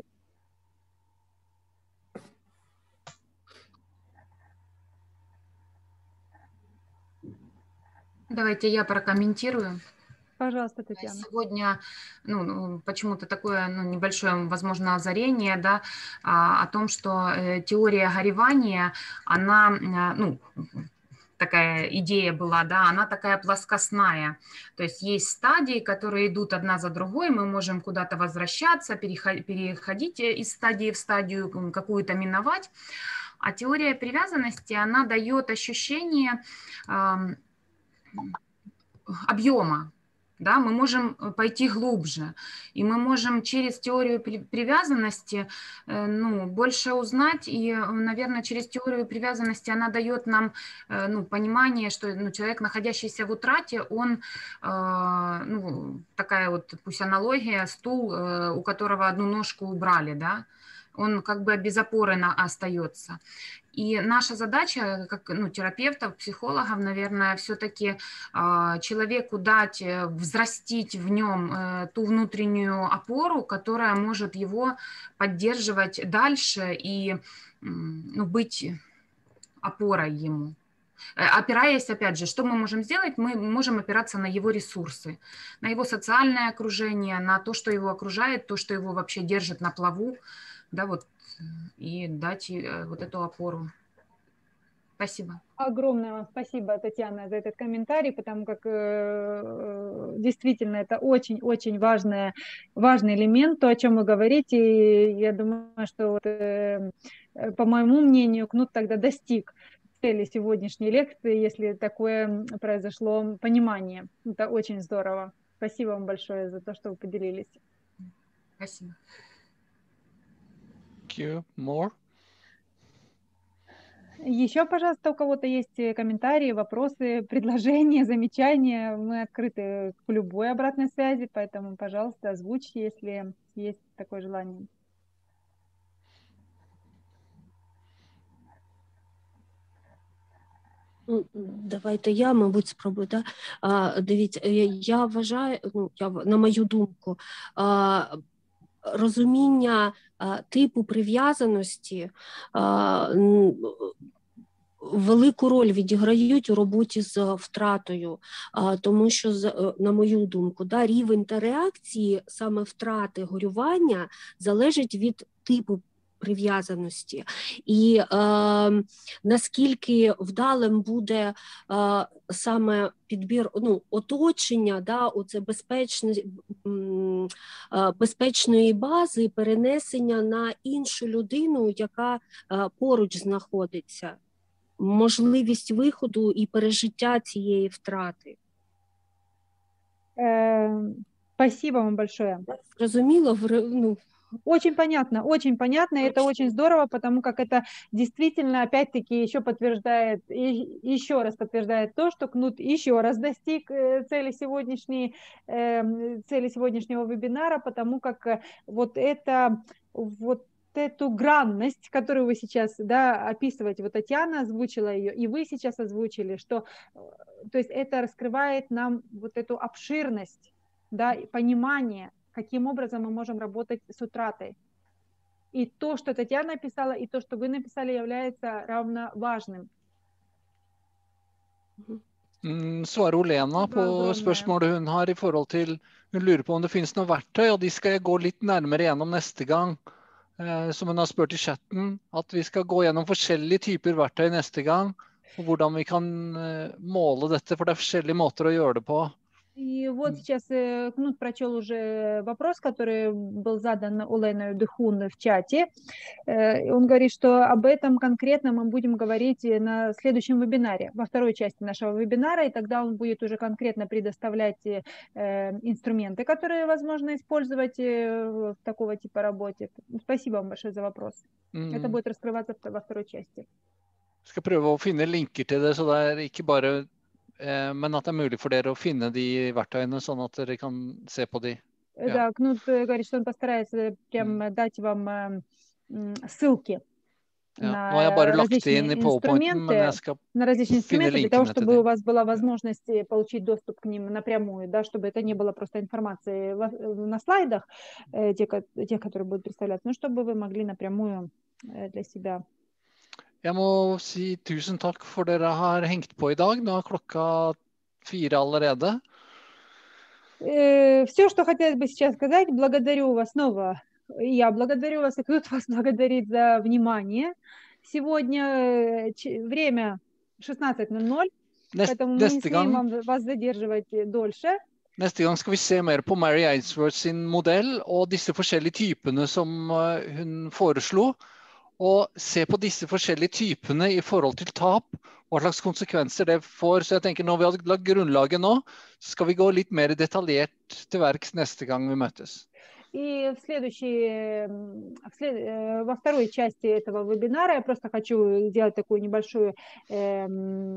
Давайте я прокомментирую. Пожалуйста, Татьяна. Сегодня ну, ну, почему-то такое ну, небольшое, возможно, озарение, да, а, о том, что э, теория горевания, она, э, ну, такая идея была, да, она такая плоскостная. То есть есть стадии, которые идут одна за другой, мы можем куда-то возвращаться, переходить, переходить из стадии в стадию, какую-то миновать. А теория привязанности, она дает ощущение э, объема. Да, мы можем пойти глубже, и мы можем через теорию привязанности ну, больше узнать, и, наверное, через теорию привязанности она дает нам ну, понимание, что ну, человек, находящийся в утрате, он, ну, такая вот, пусть аналогия, стул, у которого одну ножку убрали, да, он как бы без опоры на, остается. И наша задача, как ну, терапевтов, психологов, наверное, все-таки э, человеку дать, взрастить в нем э, ту внутреннюю опору, которая может его поддерживать дальше и э, ну, быть опорой ему. Опираясь, опять же, что мы можем сделать? Мы можем опираться на его ресурсы, на его социальное окружение, на то, что его окружает, то, что его вообще держит на плаву, да, вот, и дать вот эту опору. Спасибо. Огромное вам спасибо, Татьяна, за этот комментарий, потому как э, действительно это очень-очень важный, важный элемент, то, о чем вы говорите. И я думаю, что вот, э, по моему мнению, Кнут тогда достиг цели сегодняшней лекции, если такое произошло понимание. Это очень здорово. Спасибо вам большое за то, что вы поделились. Спасибо. Thank you. More? Еще, пожалуйста, у кого-то есть комментарии, вопросы, предложения, замечания. Мы открыты к любой обратной связи, поэтому, пожалуйста, озвучьте, если есть такое желание. Ну, давайте я, мабуть, спробую. Да? А, дивіться, я вважаю, ну, я, на мою думку, а, розуміння а, типу прив'язаності а, велику роль відіграють у роботі з втратою, а, тому що, на мою думку, да, рівень та реакції саме втрати горювання залежить від типу прив'язаності. І е, наскільки вдалим буде е, саме підбір, ну, оточення, да, оце безпечне, е, безпечної бази, перенесення на іншу людину, яка е, поруч знаходиться, можливість виходу і пережиття цієї втрати. Э, спасибо вам большое. Зрозуміло, ну, Очень понятно, очень понятно, и это очень здорово, потому как это действительно, опять-таки, еще подтверждает, и еще раз подтверждает то, что Кнут еще раз достиг цели сегодняшней, цели сегодняшнего вебинара, потому как вот это, вот эту гранность, которую вы сейчас, да, описываете, вот Татьяна озвучила ее, и вы сейчас озвучили, что, то есть это раскрывает нам вот эту обширность, да, понимание каким образом мы можем работать с утратой. И то, что Татьяна написала, и то, что вы написали, является равно важным. Mm, svarer Olena på Огромное. spørsmålet hun har i forhold til, hun lurer på om det finnes noen verktøy, og de skal jeg gå litt nærmere gjennom neste gang. Eh, som hun har spurt i chatten, at vi skal gå gjennom forskjellige typer verktøy neste gang, og hvordan vi kan eh, måle dette, for det er forskjellige måter å gjøre det på. И вот сейчас Кнут прочел уже вопрос, который был задан Оленой Дыхун в чате. Он говорит, что об этом конкретно мы будем говорить на следующем вебинаре, во второй части нашего вебинара, и тогда он будет уже конкретно предоставлять инструменты, которые возможно использовать в такого типа работе. Спасибо вам большое за вопрос. Mm. Это будет раскрываться во второй части. Jeg skal prøve å finne linker til det, så det er ikke bare men at det er mulig for dere å finne de verktøyene, sånn at dere kan se på de. Ja. Да, Кнут говорит, что он постарается прям mm. дать вам ссылки ja. на Nå har jeg bare lagt различные inn i PowerPoint, men jeg skal на различные инструменты для того, чтобы у вас была возможность получить доступ к ним напрямую, да, чтобы это не было просто информации на слайдах, те, те, которые будут представляться, но чтобы вы могли напрямую для себя. Jeg må si tusen takk for dere har hengt på i dag. Nå er klokka fire allerede. Все, что хотелось бы сейчас сказать, благодарю вас снова. Я благодарю вас, и Кнут вас благодарит за внимание. Сегодня время шестнадцать ноль ноль, поэтому мы не смеем вас задерживать дольше. Neste gang skal vi se mer på Mary Ainsworth sin modell og disse forskjellige typene som hun foreslo. Og se på disse forskjellige typene i forhold til tap, hva slags konsekvenser det får. Så jeg tenker når vi har lagt grunnlaget nå, så skal vi gå litt mer detaljert til verks neste gang vi møtes. И в следующей, в след... во второй части этого вебинара я просто хочу сделать такую небольшую э,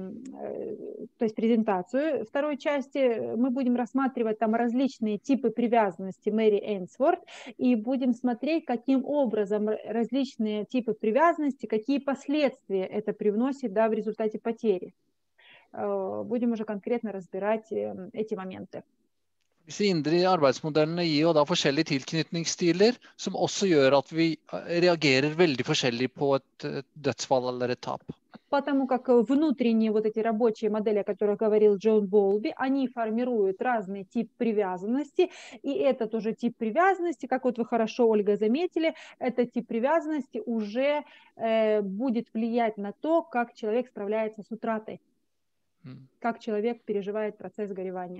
то есть презентацию. В второй части мы будем рассматривать там различные типы привязанности Мэри Эйнсворт и будем смотреть, каким образом различные типы привязанности, какие последствия это привносит, да, в результате потери. Будем уже конкретно разбирать эти моменты. Disse indre arbeidsmodellene gir jo da forskjellige tilknytningsstiler, som også gjør at vi reagerer veldig forskjellig på et dødsfall eller et tap. Потому как внутренние вот эти рабочие модели, о которых говорил Джон Болби, они формируют разный тип привязанности, и этот уже тип привязанности, как вот вы хорошо, Ольга, заметили, этот тип привязанности уже э, будет влиять на то, как человек справляется с утратой, mm. как человек переживает процесс горевания.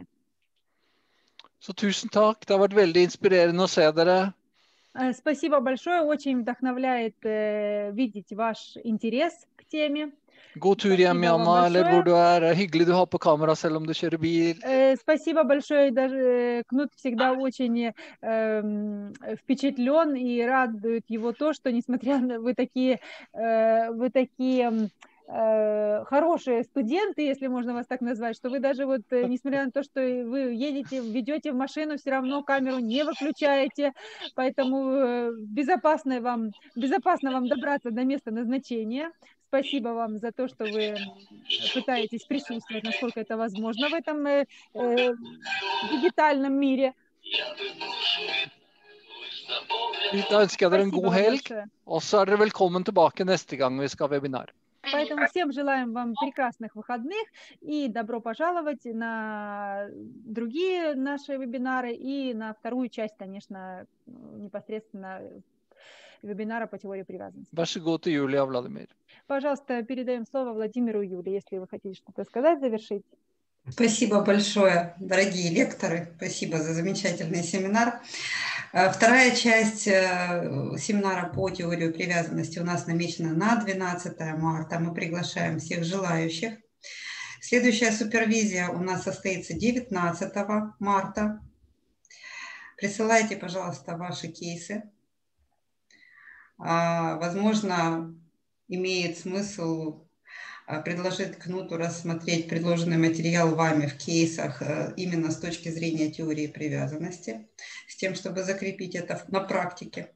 Så tusen takk, det har vært veldig inspirerende å se dere. Спасибо большое, очень вдохновляет э, видеть ваш интерес к теме. God tur hjem, Janna, eller hvor du er. Hyggelig du har på kamera, selv om du kjører bil. Спасибо большое, даже Кнут всегда очень э, впечатлен и радует его то, что несмотря на вы такие, э, вы такие хорошие студенты, если можно вас так назвать, что вы даже вот, несмотря на то, что вы едете, ведете в машину, все равно камеру не выключаете, поэтому безопасно вам, безопасно вам добраться до места назначения. Спасибо вам за то, что вы пытаетесь присутствовать, насколько это возможно в этом э, э, дигитальном мире. Da ønsker jeg dere en god helg, og så er dere velkommen tilbake neste gang vi skal ha webinar. Поэтому всем желаем вам прекрасных выходных и добро пожаловать на другие наши вебинары и на вторую часть, конечно, непосредственно вебинара по теории привязанности. Vær så god til Julia og Vladimir. Пожалуйста, передаем слово Владимиру и Юле, если вы хотите что-то сказать, завершить. Спасибо большое, дорогие лекторы. Спасибо за замечательный семинар. Вторая часть семинара по теории привязанности у нас намечена на двенадцатое марта. Мы приглашаем всех желающих. Следующая супервизия у нас состоится девятнадцатого марта. Присылайте, пожалуйста, ваши кейсы. Возможно, имеет смысл предложить Кнуту рассмотреть предложенный материал вами в кейсах именно с точки зрения теории привязанности, с тем, чтобы закрепить это на практике.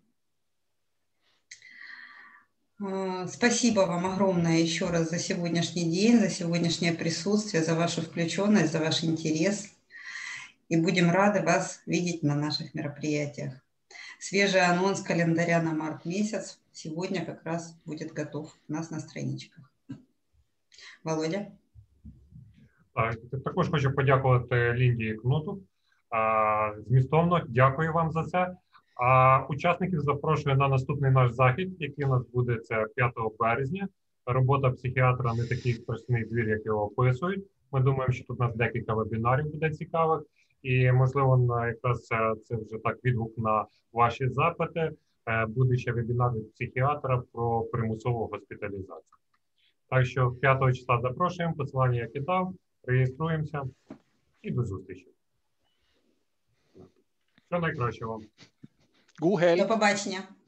Спасибо вам огромное еще раз за сегодняшний день, за сегодняшнее присутствие, за вашу включенность, за ваш интерес. и будем рады вас видеть на наших мероприятиях. Свежий анонс календаря на март месяц сегодня как раз будет готов у нас на страничках. Володя? Так, також хочу подякувати Лінді і Кнуту. Змістовно дякую вам за це. А учасників запрошую на наступний наш захід, який у нас буде це п'ятого березня. Робота психіатра не такий страшний звір, як його описують. Ми думаємо, що тут у нас декілька вебінарів буде цікавих. І, можливо, якраз це, це вже так відгук на ваші запити. Буде ще вебінар від психіатра про примусову госпіталізацію. Так що п'ятого числа запрошуємо, посилання я кидав, реєструємося і до зустрічі. Все найкраще вам. God helg. До побачення.